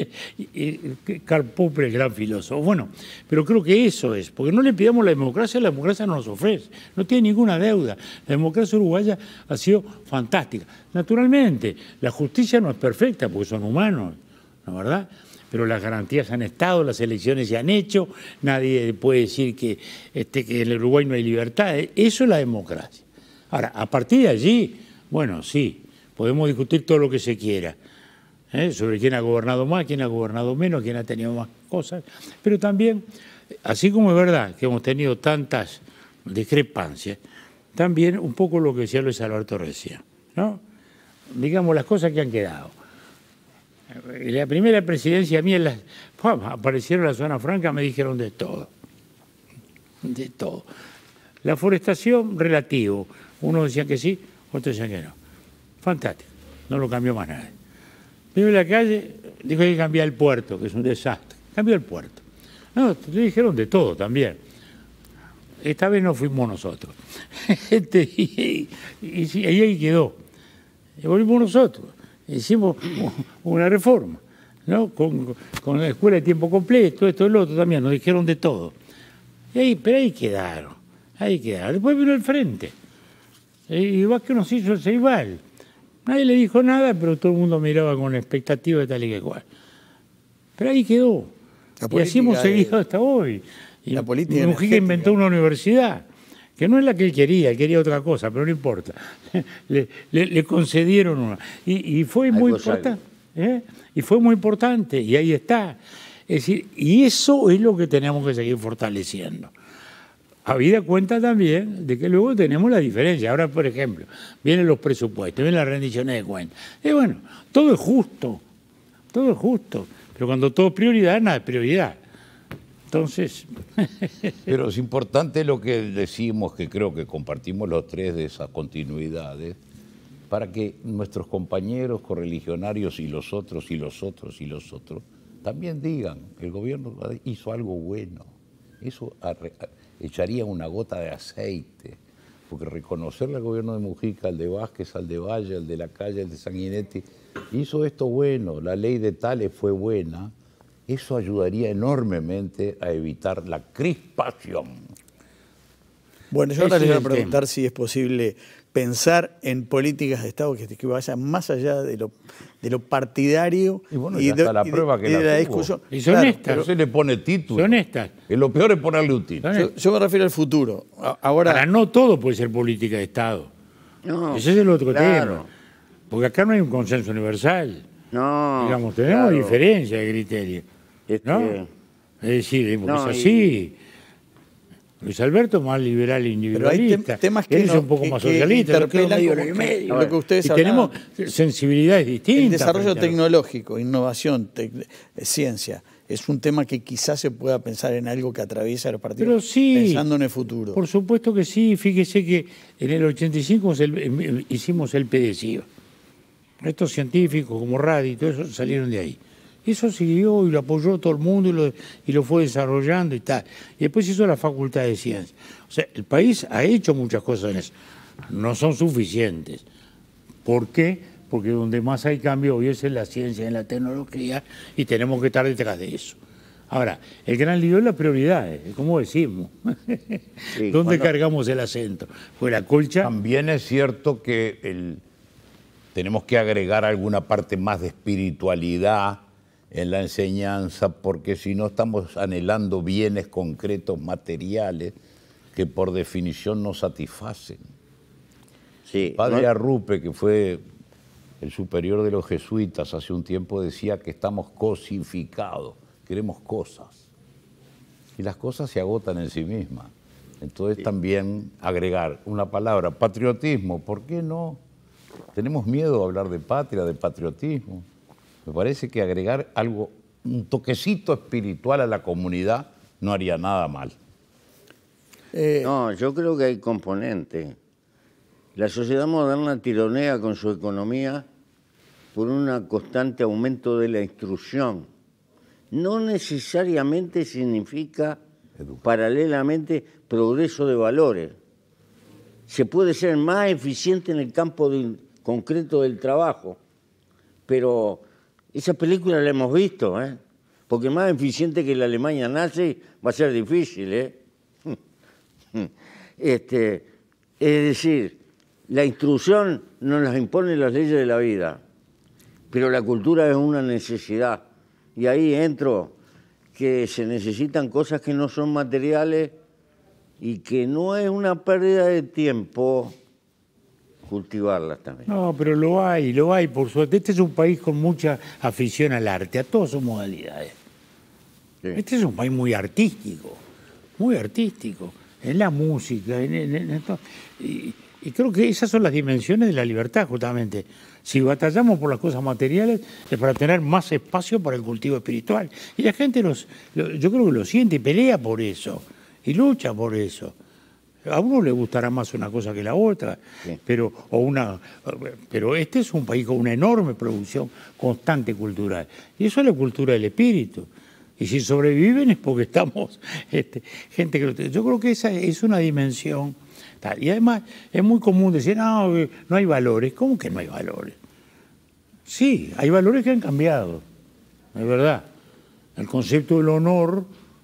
Karl Popper, el gran filósofo. Bueno, pero creo que eso es, porque no le pidamos la democracia, la democracia no nos ofrece, no tiene ninguna deuda. La democracia uruguaya ha sido fantástica. Naturalmente, la justicia no es perfecta, porque son humanos, ¿no es verdad? Pero las garantías han estado, las elecciones se han hecho, nadie puede decir que, este, que en el Uruguay no hay libertad. Eso es la democracia. Ahora, a partir de allí, bueno, sí, podemos discutir todo lo que se quiera, ¿eh? Sobre quién ha gobernado más, quién ha gobernado menos, quién ha tenido más cosas, pero también, así como es verdad que hemos tenido tantas discrepancias, también un poco lo que decía Luis Alberto recién, ¿no? Digamos, las cosas que han quedado. La primera presidencia mía, las, ¡pum!, aparecieron en la zona franca, me dijeron de todo, de todo. La forestación, relativo, unos decían que sí, otros decían que no. Fantástico, no lo cambió más nadie. Vino a la calle, dijo que hay que cambiar el puerto, que es un desastre. Cambió el puerto. No, le dijeron de todo también. Esta vez no fuimos nosotros. Este, y, y, y ahí quedó. Y volvimos nosotros. Hicimos una reforma, ¿no? Con, con la escuela de tiempo completo, esto y lo otro también, nos dijeron de todo. Y ahí, pero ahí quedaron, ahí quedaron. Después vino el frente. Y Vázquez nos hizo el Ceibal. Nadie le dijo nada, pero todo el mundo miraba con expectativa de tal y que cual. Pero ahí quedó. Y así hemos seguido hasta hoy. Y la política Mujica inventó una universidad, que no es la que él quería, él quería otra cosa, pero no importa. le, le, le concedieron una. Y, y fue muy importante. ¿eh? Y fue muy importante, y ahí está. Es decir, y eso es lo que tenemos que seguir fortaleciendo. Habida cuenta también de que luego tenemos la diferencia. Ahora, por ejemplo, vienen los presupuestos, vienen las rendiciones de cuentas. Y bueno, todo es justo, todo es justo. Pero cuando todo es prioridad, nada es prioridad. Entonces... Pero es importante lo que decimos, que creo que compartimos los tres de esas continuidades, para que nuestros compañeros correligionarios y los otros, y los otros, y los otros, también digan, el gobierno hizo algo bueno. Eso echaría una gota de aceite, porque reconocerle al gobierno de Mujica, al de Vázquez, al de Valle, al de la Calle, al de Sanguinetti, hizo esto bueno, la ley de Tales fue buena, eso ayudaría enormemente a evitar la crispación. Bueno, yo ahora les voy a preguntar si es posible pensar en políticas de Estado que, que vayan más allá de lo, de lo partidario y, bueno, y, y hasta de, la y prueba de, que y la, de la tuvo. discusión. Y son claro, estas. Pero se le pone título. Son estas. Y lo peor es ponerle un título. Yo, yo me refiero al futuro. Ahora, Ahora, no todo puede ser política de Estado. No, Ese es el otro claro. tema. Porque acá no hay un consenso universal. No. Digamos, tenemos claro. diferencias de criterio. Este, ¿no? Es decir, porque no, es así. Luis Alberto más liberal e individualista. Pero hay tem temas que, él no, es un poco que, más que socialista, interpelan medio, como medio, que, medio. lo que ustedes y hablaban. tenemos sensibilidades distintas. El desarrollo tecnológico, innovación, te ciencia, es un tema que quizás se pueda pensar en algo que atraviesa el partido, Pero sí, pensando en el futuro. Por supuesto que sí. Fíjese que en el ochenta y cinco hicimos el P D C I A. Estos científicos como Radi y todo eso salieron de ahí. Y eso siguió y lo apoyó todo el mundo y lo, y lo fue desarrollando y tal. Y después hizo la Facultad de Ciencias. O sea, el país ha hecho muchas cosas en eso. No son suficientes. ¿Por qué? Porque donde más hay cambio hoy es en la ciencia, en la tecnología, y tenemos que estar detrás de eso. Ahora, el gran lío es la prioridad, ¿cómo decimos? Sí, ¿Dónde cuando... cargamos el acento? Pues la colcha... También es cierto que el... tenemos que agregar alguna parte más de espiritualidad en la enseñanza, porque si no estamos anhelando bienes concretos, materiales, que por definición no satisfacen. Sí, Padre no... Arrupe, que fue el superior de los jesuitas hace un tiempo, decía que estamos cosificados, queremos cosas. Y las cosas se agotan en sí mismas. Entonces sí. También agregar una palabra, patriotismo, ¿por qué no? Tenemos miedo a hablar de patria, de patriotismo. Me parece que agregar algo, un toquecito espiritual a la comunidad no haría nada mal. Eh, no, yo creo que hay componentes. La sociedad moderna tironea con su economía por un constante aumento de la instrucción. No necesariamente significa, Educa. paralelamente, progreso de valores. Se puede ser más eficiente en el campo de, concreto del trabajo, pero esa película la hemos visto, ¿eh? Porque más eficiente que la Alemania nazi va a ser difícil, ¿eh? Este, es decir, la instrucción nos las imponen las leyes de la vida, pero la cultura es una necesidad. Y ahí entro que se necesitan cosas que no son materiales y que no es una pérdida de tiempo cultivarlas también. No, pero lo hay, lo hay, por suerte. Este es un país con mucha afición al arte, a todas sus modalidades. Sí. Este es un país muy artístico, muy artístico, en la música, en, en, en todo. Y, y creo que esas son las dimensiones de la libertad, justamente. Si batallamos por las cosas materiales es para tener más espacio para el cultivo espiritual. Y la gente, los, lo, yo creo que lo siente y pelea por eso, y lucha por eso. A uno le gustará más una cosa que la otra, sí. pero, o una, pero este es un país con una enorme producción constante cultural. Y eso es la cultura del espíritu. Y si sobreviven es porque estamos, este, gente que... Yo creo que esa es una dimensión tal. Y además es muy común decir, no, no hay valores. ¿Cómo que no hay valores? Sí, hay valores que han cambiado, es verdad. El concepto del honor,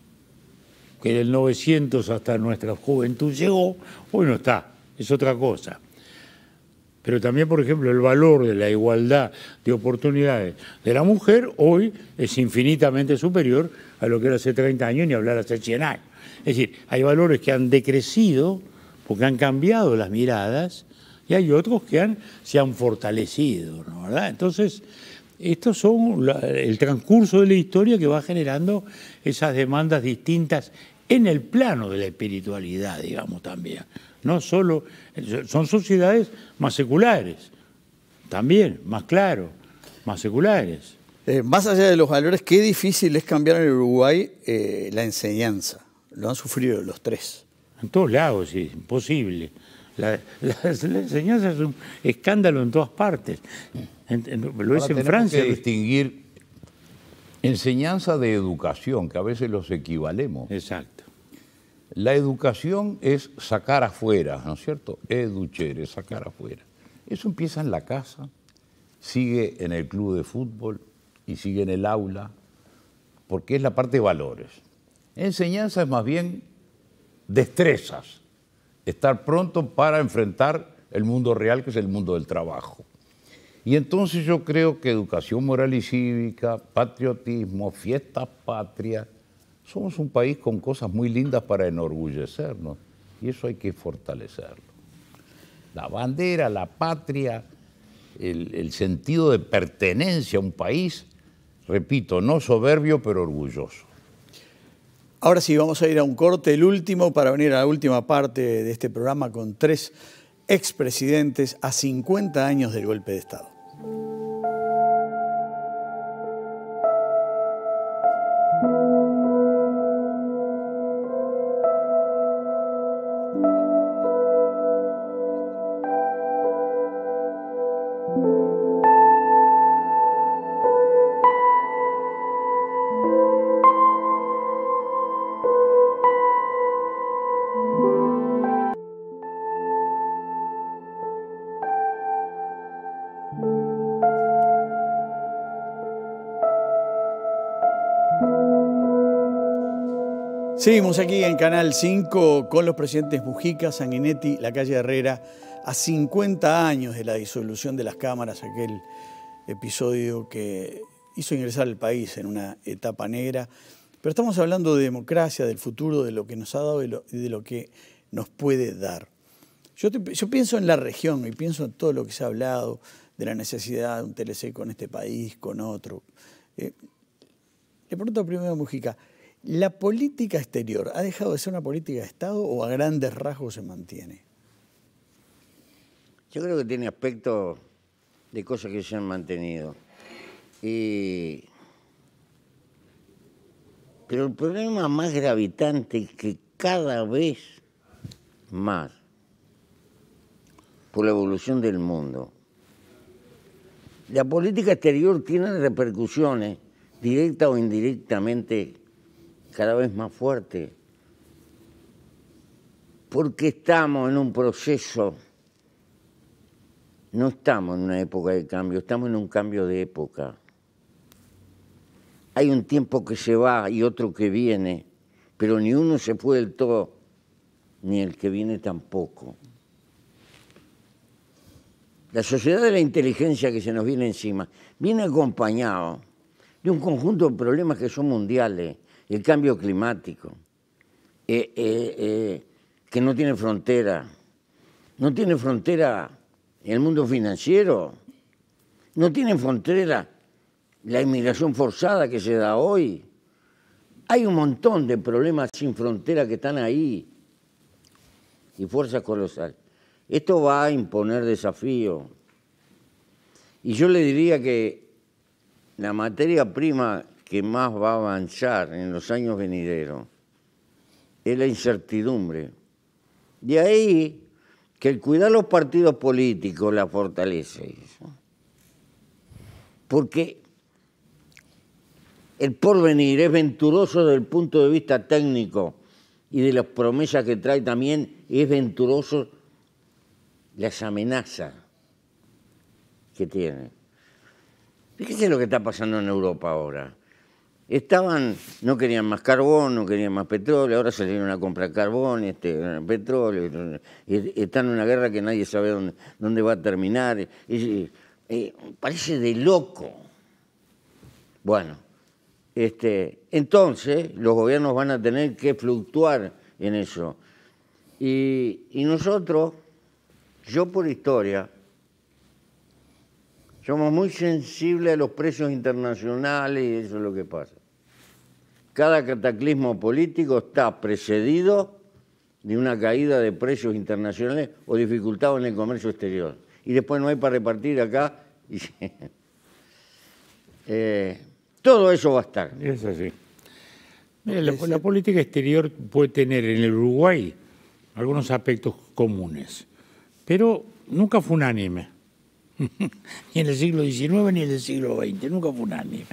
que del novecientos hasta nuestra juventud llegó, hoy no está, es otra cosa. Pero también, por ejemplo, el valor de la igualdad de oportunidades de la mujer hoy es infinitamente superior a lo que era hace treinta años, ni hablar hace cien años. Es decir, hay valores que han decrecido porque han cambiado las miradas y hay otros que han, se han fortalecido, ¿no? ¿Verdad? Entonces, estos son la, el transcurso de la historia que va generando esas demandas distintas en el plano de la espiritualidad, digamos, también. No solo, son sociedades más seculares, también, más claro, más seculares. Eh, más allá de los valores, qué difícil es cambiar en el Uruguay eh, la enseñanza. Lo han sufrido los tres. En todos lados, sí, imposible. La, la, la enseñanza es un escándalo en todas partes. En, en, lo es en Francia. Hay que distinguir enseñanza de educación, que a veces los equivalemos. Exacto. La educación es sacar afuera, ¿no es cierto? Educere, sacar afuera. Eso empieza en la casa, sigue en el club de fútbol y sigue en el aula, porque es la parte de valores. Enseñanza es más bien destrezas, estar pronto para enfrentar el mundo real, que es el mundo del trabajo. Y entonces yo creo que educación moral y cívica, patriotismo, fiestas patrias, somos un país con cosas muy lindas para enorgullecernos y eso hay que fortalecerlo. La bandera, la patria, el, el sentido de pertenencia a un país, repito, no soberbio pero orgulloso. Ahora sí, vamos a ir a un corte, el último, para venir a la última parte de este programa con tres expresidentes a cincuenta años del golpe de Estado. Seguimos aquí en Canal cinco con los presidentes Mujica, Sanguinetti, Lacalle Herrera, a cincuenta años de la disolución de las cámaras, aquel episodio que hizo ingresar al país en una etapa negra. Pero estamos hablando de democracia, del futuro, de lo que nos ha dado y de lo que nos puede dar. Yo, te, yo pienso en la región y pienso en todo lo que se ha hablado de la necesidad de un T L C con este país, con otro. Eh, le pregunto primero a Mujica, ¿la política exterior ha dejado de ser una política de Estado o a grandes rasgos se mantiene? Yo creo que tiene aspectos de cosas que se han mantenido. Y... Pero el problema más gravitante es que cada vez más, por la evolución del mundo, la política exterior tiene repercusiones directas o indirectamente cada vez más fuerte, porque estamos en un proceso, no estamos en una época de cambio, estamos en un cambio de época. Hay un tiempo que se va y otro que viene, pero ni uno se fue del todo, ni el que viene tampoco. La sociedad de la inteligencia que se nos viene encima viene acompañado de un conjunto de problemas que son mundiales. El cambio climático, eh, eh, eh, que no tiene frontera, no tiene frontera el mundo financiero, no tiene frontera la inmigración forzada que se da hoy. Hay un montón de problemas sin frontera que están ahí y fuerzas colosales. Esto va a imponer desafíos. Y yo le diría que la materia prima que más va a avanzar en los años venideros es la incertidumbre. De ahí que el cuidar los partidos políticos la fortalece. Porque el porvenir es venturoso desde el punto de vista técnico y de las promesas que trae también, es venturoso las amenazas que tiene. Fíjese lo que está pasando en Europa ahora. Estaban, no querían más carbón, no querían más petróleo, ahora salieron a comprar carbón, este, petróleo, están en una guerra que nadie sabe dónde, dónde va a terminar, es, eh, parece de loco. Bueno, este, entonces los gobiernos van a tener que fluctuar en eso. Y, y nosotros, yo por historia, somos muy sensibles a los precios internacionales y eso es lo que pasa. Cada cataclismo político está precedido de una caída de precios internacionales o dificultado en el comercio exterior. Y después no hay para repartir acá. Y eh, todo eso va a estar. Es así. Mira, la, la política exterior puede tener en el Uruguay algunos aspectos comunes, pero nunca fue unánime. Ni en el siglo diecinueve ni en el siglo veinte, nunca fue unánime.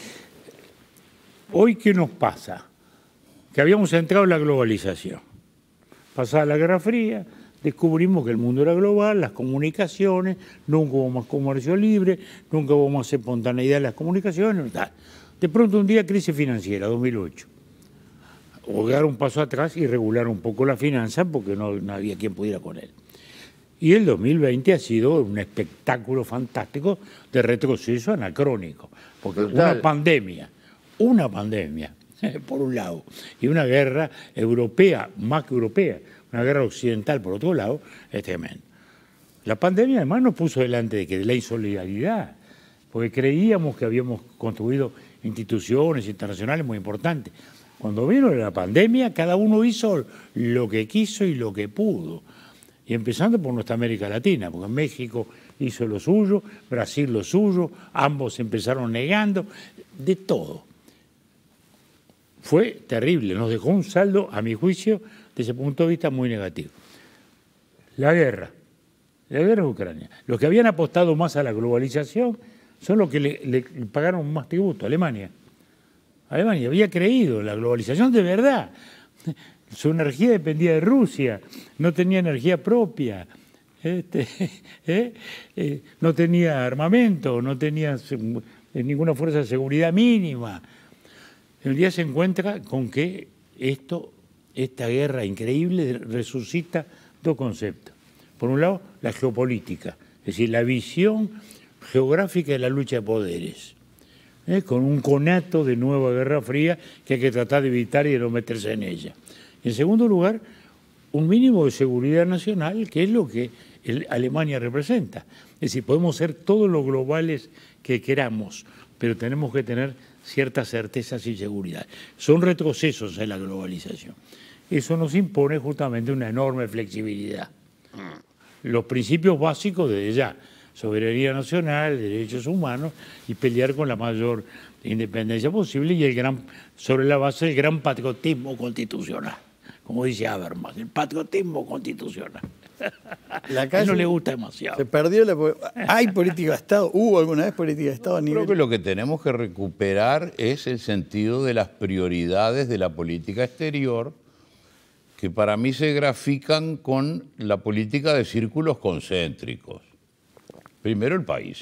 Hoy, ¿qué nos pasa? Que habíamos entrado en la globalización. Pasada la Guerra Fría, descubrimos que el mundo era global, las comunicaciones, nunca hubo más comercio libre, nunca hubo más espontaneidad en las comunicaciones. Tal. De pronto un día crisis financiera, dos mil ocho. O dar un paso atrás y regular un poco la finanza porque no, no había quien pudiera con él. Y el dos mil veinte ha sido un espectáculo fantástico de retroceso anacrónico, porque Total. una pandemia, una pandemia, por un lado, y una guerra europea, más que europea, una guerra occidental por otro lado, es tremendo. La pandemia además nos puso delante de que de la insolidaridad, porque creíamos que habíamos construido instituciones internacionales muy importantes. Cuando vino la pandemia, cada uno hizo lo que quiso y lo que pudo. Y empezando por nuestra América Latina, porque México hizo lo suyo, Brasil lo suyo, ambos empezaron negando, de todo. Fue terrible, nos dejó un saldo, a mi juicio, desde ese punto de vista muy negativo. La guerra, la guerra de Ucrania. Los que habían apostado más a la globalización son los que le, le pagaron más tributo, Alemania. Alemania había creído en la globalización de verdad. Su energía dependía de Rusia, no tenía energía propia, este, eh, eh, no tenía armamento, no tenía ninguna fuerza de seguridad mínima. El día se encuentra con que esto, esta guerra increíble resucita dos conceptos. Por un lado, la geopolítica, es decir, la visión geográfica de la lucha de poderes. ¿Eh? Con un conato de nueva Guerra Fría que hay que tratar de evitar y de no meterse en ella. En segundo lugar, un mínimo de seguridad nacional, que es lo que el, Alemania representa. Es decir, podemos ser todos los globales que queramos, pero tenemos que tener ciertas certezas y seguridad. Son retrocesos en la globalización. Eso nos impone justamente una enorme flexibilidad. Los principios básicos desde ya, soberanía nacional, derechos humanos y pelear con la mayor independencia posible y el gran, sobre la base del gran patriotismo constitucional, como dice Habermas, el patriotismo constitucional. La calle no le gusta demasiado. Se perdió la, hay política de Estado, hubo alguna vez política de Estado a nivel... Creo que lo que tenemos que recuperar es el sentido de las prioridades de la política exterior, que para mí se grafican con la política de círculos concéntricos. Primero el país.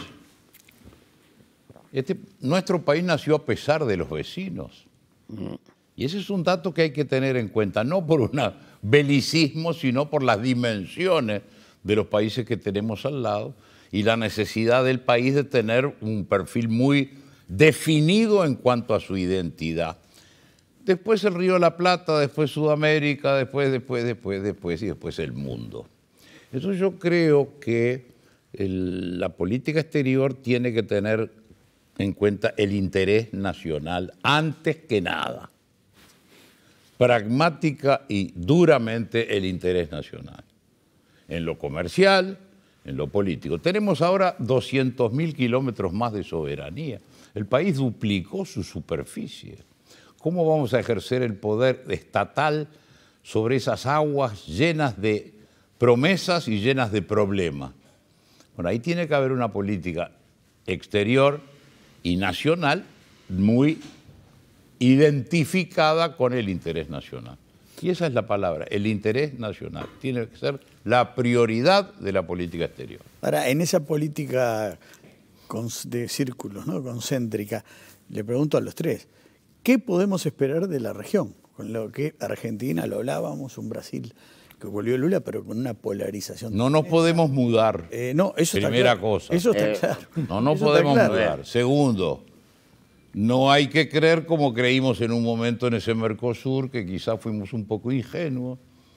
Este, nuestro país nació a pesar de los vecinos. Y ese es un dato que hay que tener en cuenta, no por un belicismo, sino por las dimensiones de los países que tenemos al lado y la necesidad del país de tener un perfil muy definido en cuanto a su identidad. Después el Río de la Plata, después Sudamérica, después, después, después, después y después el mundo. Eso yo creo que el, la política exterior tiene que tener en cuenta el interés nacional antes que nada. Pragmática y duramente el interés nacional. En lo comercial, en lo político. Tenemos ahora doscientos mil kilómetros más de soberanía. El país duplicó su superficie. ¿Cómo vamos a ejercer el poder estatal sobre esas aguas llenas de promesas y llenas de problemas? Bueno, ahí tiene que haber una política exterior y nacional muy identificada con el interés nacional. Y esa es la palabra, el interés nacional. Tiene que ser la prioridad de la política exterior. Ahora, en esa política de círculos, ¿no?, concéntrica, le pregunto a los tres, ¿qué podemos esperar de la región? Con lo que Argentina, lo hablábamos, un Brasil que volvió Lula, pero con una polarización. No nos podemos mudar. Eh, no, eso Primera está claro. cosa. Eso está Eh, claro. No nos Eso podemos está claro. mudar. Segundo, no hay que creer como creímos en un momento en ese Mercosur, que quizás fuimos un poco ingenuos,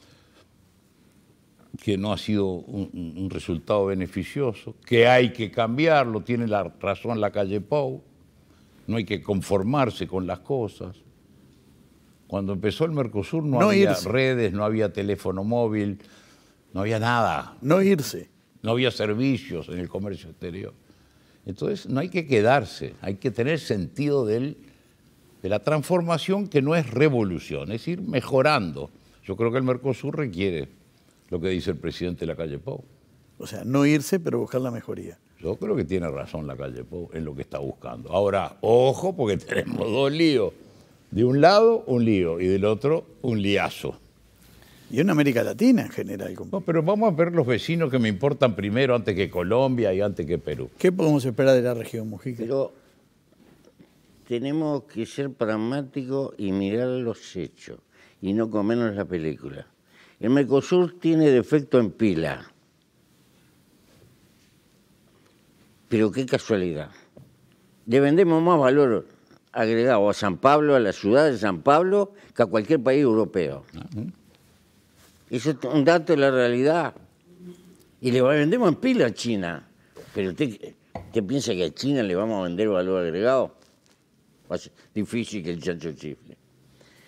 que no ha sido un, un resultado beneficioso, que hay que cambiarlo, tiene la razón la calle Pou, no hay que conformarse con las cosas. Cuando empezó el Mercosur no, No había irse. redes, no había teléfono móvil, no había nada, No irse. no había servicios en el comercio exterior. Entonces no hay que quedarse, hay que tener sentido del, de la transformación, que no es revolución, es ir mejorando. Yo creo que el Mercosur requiere lo que dice el presidente de la calle Pou. O sea, no irse, pero buscar la mejoría. Yo creo que tiene razón la calle Pou en lo que está buscando. Ahora, ojo, porque tenemos dos líos. De un lado, un lío, y del otro, un liazo. Y en América Latina en general. No, pero vamos a ver los vecinos que me importan primero, antes que Colombia y antes que Perú. ¿Qué podemos esperar de la región, Mujica? Pero tenemos que ser pragmáticos y mirar los hechos, y no comernos la película. El Mercosur tiene defecto en pila. Pero qué casualidad. Le vendemos más valor agregado a San Pablo, a la ciudad de San Pablo, que a cualquier país europeo. Uh-huh. Eso es un dato de la realidad. Y le vendemos en pila a China. Pero usted, usted piensa que a China le vamos a vender valor agregado. Va a ser difícil que el chancho chifle.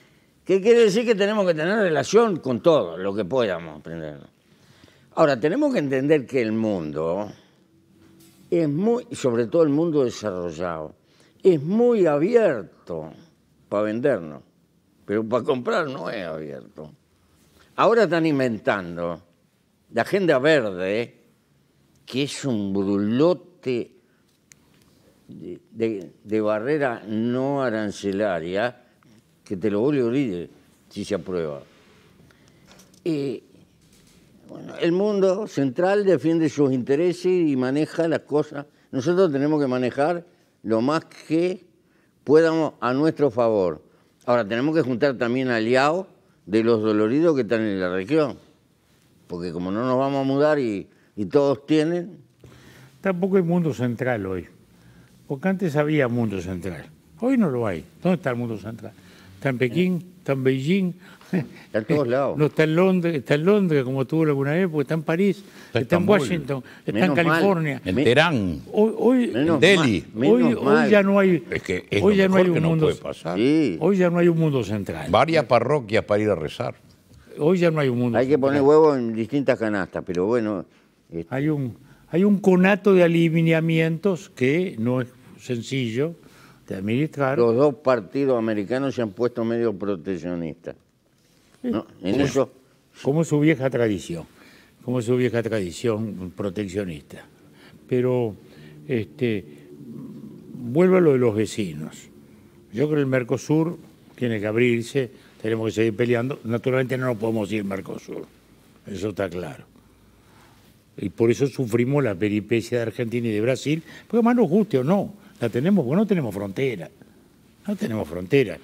¿Qué quiere decir? Que tenemos que tener relación con todo, lo que podamos aprender. Ahora, tenemos que entender que el mundo es muy, sobre todo el mundo desarrollado, es muy abierto para vendernos, pero para comprar no es abierto. Ahora están inventando la agenda verde, que es un brulote de, de, de barrera no arancelaria, que te lo vuelve horrible si se aprueba. Y, bueno, el mundo central defiende sus intereses y maneja las cosas. Nosotros tenemos que manejar lo más que podamos a nuestro favor. Ahora, tenemos que juntar también aliados de los doloridos que están en la región. Porque como no nos vamos a mudar y, y todos tienen... Tampoco hay mundo central hoy. Porque antes había mundo central. Hoy no lo hay. ¿Dónde está el mundo central? Está en Pekín, está en Beijing. Está en todos lados. No está en Londres, está en Londres como tuvo alguna época, está en París, está, está en Washington, está menos en California. Mal. En Teherán, hoy, hoy, en Delhi. Hoy, hoy ya no hay, es que es hoy ya no hay un que mundo, no puede pasar. Sí. Hoy ya no hay un mundo central. Varias parroquias para ir a rezar. Hoy ya no hay un mundo Hay que central. poner huevos en distintas canastas, pero bueno... Este... Hay un, hay un conato de alineamientos que no es sencillo de administrar. Los dos partidos americanos se han puesto medio proteccionistas. ¿No? En como, eso... como su vieja tradición, como su vieja tradición proteccionista. Pero este, vuelvo a lo de los vecinos. Yo creo que el Mercosur tiene que abrirse, tenemos que seguir peleando. Naturalmente no nos podemos ir al Mercosur, eso está claro. Y por eso sufrimos la peripecia de Argentina y de Brasil, porque más nos guste o no, la tenemos, porque no tenemos frontera. No tenemos frontera.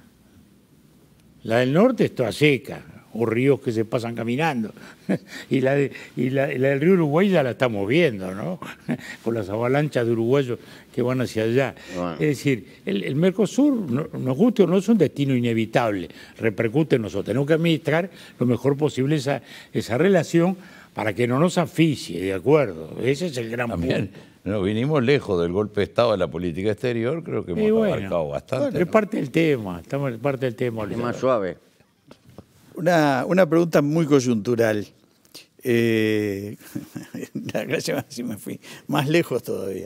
La del norte está seca, o ríos que se pasan caminando. y, la de, y, la, y la del río Uruguay ya la estamos viendo, ¿no? Con las avalanchas de uruguayos que van hacia allá. Bueno. Es decir, el, el Mercosur, no, nos guste o no, es un destino inevitable, repercute en nosotros. Tenemos que administrar lo mejor posible esa, esa relación para que no nos asfixie, ¿de acuerdo? Ese es el gran También, punto. No, vinimos lejos del golpe de Estado de la política exterior, creo que hemos bueno, abarcado bastante. Bueno, ¿no? Es parte del tema, estamos en parte del tema. Es más suave. Una, una pregunta muy coyuntural. Eh, la gracia si me fui más lejos todavía.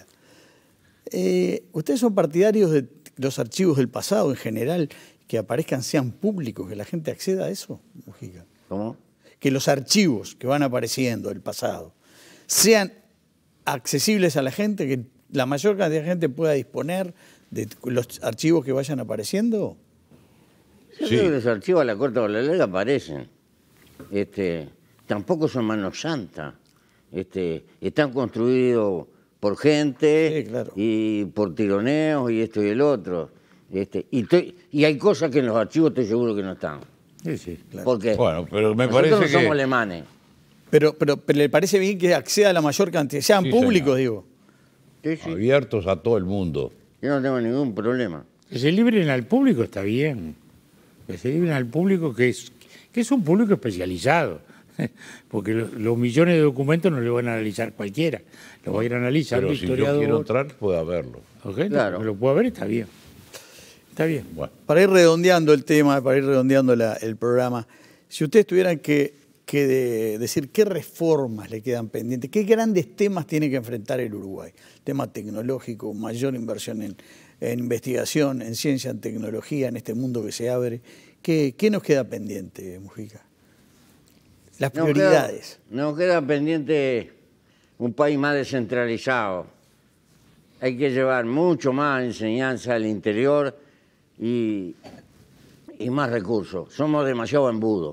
Eh, ¿Ustedes son partidarios de los archivos del pasado en general, que aparezcan, sean públicos, que la gente acceda a eso, Mujica? ¿Cómo? Que los archivos que van apareciendo del pasado sean accesibles a la gente, que la mayor cantidad de gente pueda disponer de los archivos que vayan apareciendo? Yo sí. creo que los archivos a la corta o a la larga aparecen. Este, tampoco son manos santas. Este, están construidos por gente sí, claro. y por tironeos y esto y el otro. Este, y, te, y hay cosas que en los archivos estoy seguro que no están. Sí, sí, claro. Porque bueno, pero me nosotros parece no somos que... alemanes. Pero, pero, pero le parece bien que acceda a la mayor cantidad, sean sí, públicos, señor. digo. Sí, sí. Abiertos a todo el mundo. Yo no tengo ningún problema. Que se libren al público está bien. Que se libren al público, que es, que es un público especializado. Porque los, los millones de documentos no lo van a analizar cualquiera. Lo va a ir a analizar Pero el si historiador. yo quiero entrar, puedo verlo. Okay, claro. No, lo puedo ver, está bien. Está bien. Bueno. Para ir redondeando el tema, para ir redondeando la, el programa, si ustedes tuvieran que, que de, decir qué reformas le quedan pendientes, qué grandes temas tiene que enfrentar el Uruguay, tema tecnológico, mayor inversión en, en investigación, en ciencia, en tecnología, en este mundo que se abre, ¿qué, qué nos queda pendiente, Mujica? Las prioridades. Nos queda, nos queda pendiente un país más descentralizado. Hay que llevar mucho más enseñanza al interior y, y más recursos. Somos demasiado embudos.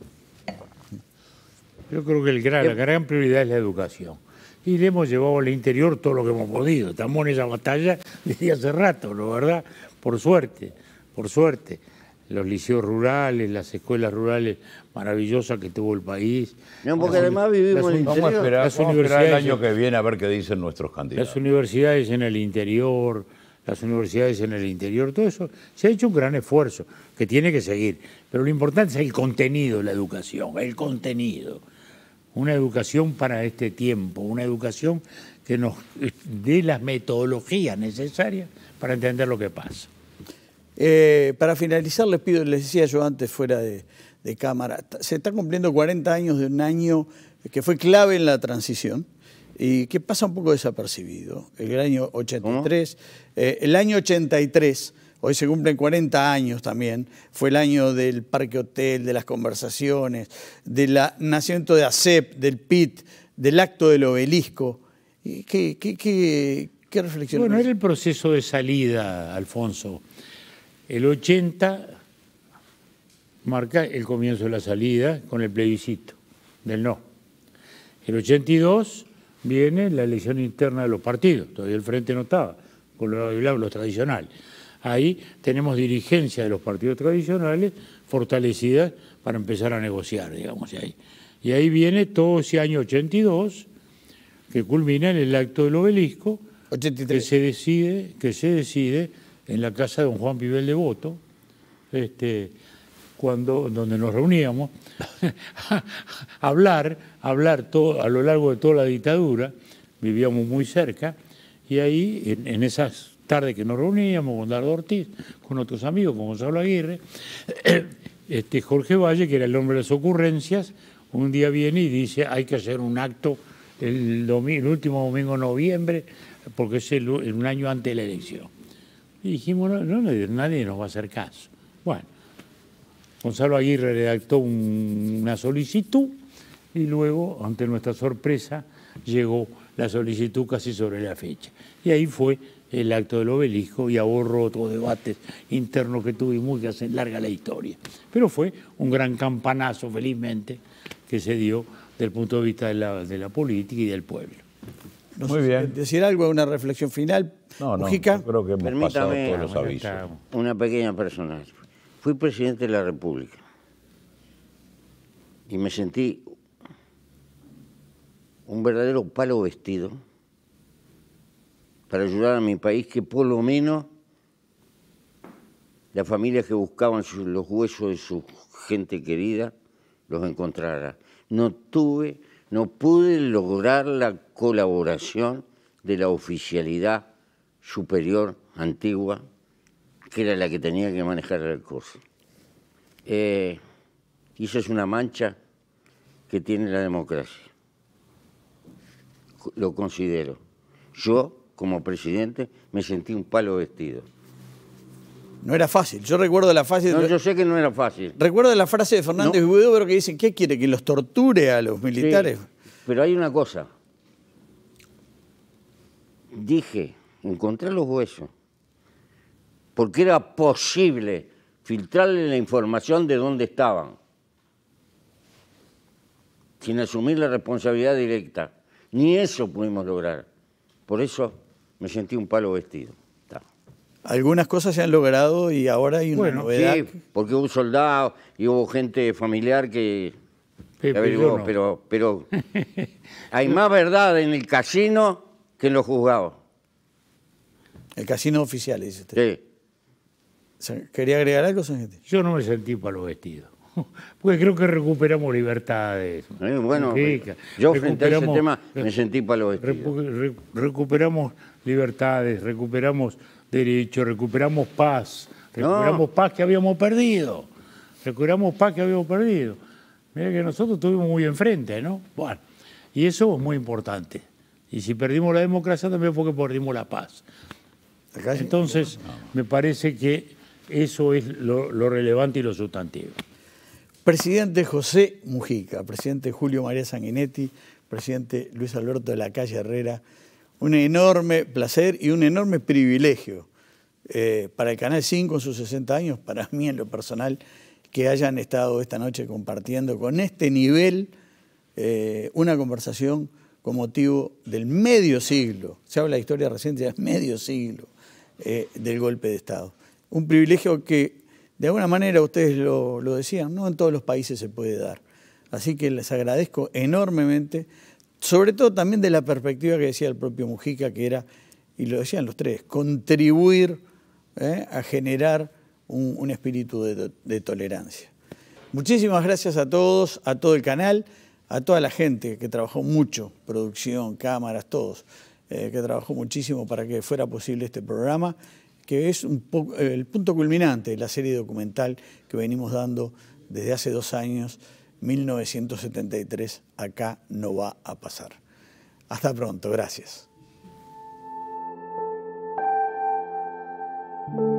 Yo creo que el gran, la gran prioridad es la educación. Y le hemos llevado al interior todo lo que hemos podido. Estamos en esa batalla desde hace rato, ¿no? ¿Verdad? Por suerte, por suerte. Los liceos rurales, las escuelas rurales maravillosas que tuvo el país. No, porque además vivimos en el interior. Vamos a esperar, las vamos a esperar el universidades, año que viene a ver qué dicen nuestros candidatos. Las universidades en el interior, las universidades en el interior, todo eso, se ha hecho un gran esfuerzo que tiene que seguir. Pero lo importante es el contenido de la educación, el contenido. Una educación para este tiempo, una educación que nos dé las metodologías necesarias para entender lo que pasa. Eh, para finalizar, les pido, les decía yo antes fuera de, de cámara, se está cumpliendo cuarenta años de un año que fue clave en la transición y que pasa un poco desapercibido. El año ochenta y tres, eh, el año ochenta y tres, hoy se cumplen cuarenta años también, fue el año del Parque Hotel, de las conversaciones, del nacimiento de ASEP, del P I T, del acto del Obelisco. ¿Qué, qué, qué, qué reflexión? Bueno, era el proceso de salida, Alfonso. El ochenta marca el comienzo de la salida con el plebiscito del no. El ochenta y dos viene la elección interna de los partidos, todavía el Frente no estaba, Colorado y Blanco, los tradicionales. Ahí tenemos dirigencia de los partidos tradicionales fortalecidas para empezar a negociar, digamos, ahí. Y ahí viene todo ese año ochenta y dos, que culmina en el acto del Obelisco, ochenta y tres. que se decide, que se decide en la casa de don Juan Pibel Devoto, este, cuando, donde nos reuníamos, a hablar, hablar todo, a lo largo de toda la dictadura, vivíamos muy cerca, y ahí, en, en esas tardes que nos reuníamos con Dardo Ortiz, con otros amigos, con Gonzalo Aguirre, este, Jorge Valle, que era el hombre de las ocurrencias, un día viene y dice, hay que hacer un acto el, domingo, el último domingo de noviembre, porque es el, un año antes de la elección. Y dijimos, no, no, nadie nos va a hacer caso. Bueno, Gonzalo Aguirre redactó un, una solicitud y luego, ante nuestra sorpresa, llegó la solicitud casi sobre la fecha. Y ahí fue el acto del Obelisco y ahorró otros debates internos que tuvimos que hacen larga la historia. Pero fue un gran campanazo, felizmente, que se dio desde el punto de vista de la, de la política y del pueblo. No Muy sé, bien. ¿decir algo, una reflexión final? No, no, Mujica. yo creo que hemos pasado Permítame todos los avisos. una pequeña personal. Fui presidente de la República y me sentí un verdadero palo vestido para ayudar a mi país, que por lo menos las familias que buscaban sus, los huesos de su gente querida los encontrara. No tuve, no pude lograr la colaboración de la oficialidad superior antigua, que era la que tenía que manejar el curso. Eh, y esa es una mancha que tiene la democracia. Lo considero. Yo, como presidente, me sentí un palo vestido. No era fácil. Yo recuerdo la frase... No, yo sé que no era fácil. Recuerdo la frase de Fernández No. Huidobro que dice, ¿qué quiere? ¿Que los torture a los militares? Sí, pero hay una cosa. Dije, encontré los huesos, porque era posible filtrarle la información de dónde estaban, sin asumir la responsabilidad directa. Ni eso pudimos lograr. Por eso me sentí un palo vestido. Está. Algunas cosas se han logrado y ahora hay una Bueno, novedad. Sí, porque hubo soldados y hubo gente familiar que, que Pepe, averiguó, yo no. pero, pero hay más verdad en el casino que en los juzgados. El casino oficial, dice usted. Sí. ¿Quería agregar algo, Sangetti? Yo no me sentí palo vestido, porque creo que recuperamos libertades. Eh, bueno, Mujica. yo frente a ese Recuperamos- tema me sentí palo vestido. recu- re- recuperamos libertades, recuperamos derechos, recuperamos paz, recuperamos paz que habíamos perdido, recuperamos paz que habíamos perdido. Mira que nosotros estuvimos muy enfrente, ¿no? Bueno, y eso es muy importante. Y si perdimos la democracia también fue que perdimos la paz. Acá sí. Entonces, me parece que eso es lo, lo relevante y lo sustantivo. Presidente José Mujica, presidente Julio María Sanguinetti, presidente Luis Alberto de la Calle Herrera, un enorme placer y un enorme privilegio eh, para el Canal cinco en sus sesenta años, para mí en lo personal, que hayan estado esta noche compartiendo con este nivel eh, una conversación con motivo del medio siglo, se habla de historia reciente, ya es medio siglo eh, del golpe de Estado. Un privilegio que, de alguna manera, ustedes lo, lo decían, no en todos los países se puede dar. Así que les agradezco enormemente, sobre todo también de la perspectiva que decía el propio Mujica, que era, y lo decían los tres, contribuir eh, a generar un, un espíritu de, de tolerancia. Muchísimas gracias a todos, a todo el canal, a toda la gente que trabajó mucho, producción, cámaras, todos, eh, que trabajó muchísimo para que fuera posible este programa, que es un poco, el punto culminante de la serie documental que venimos dando desde hace dos años, mil novecientos setenta y tres, Acá no va a pasar. Hasta pronto, gracias.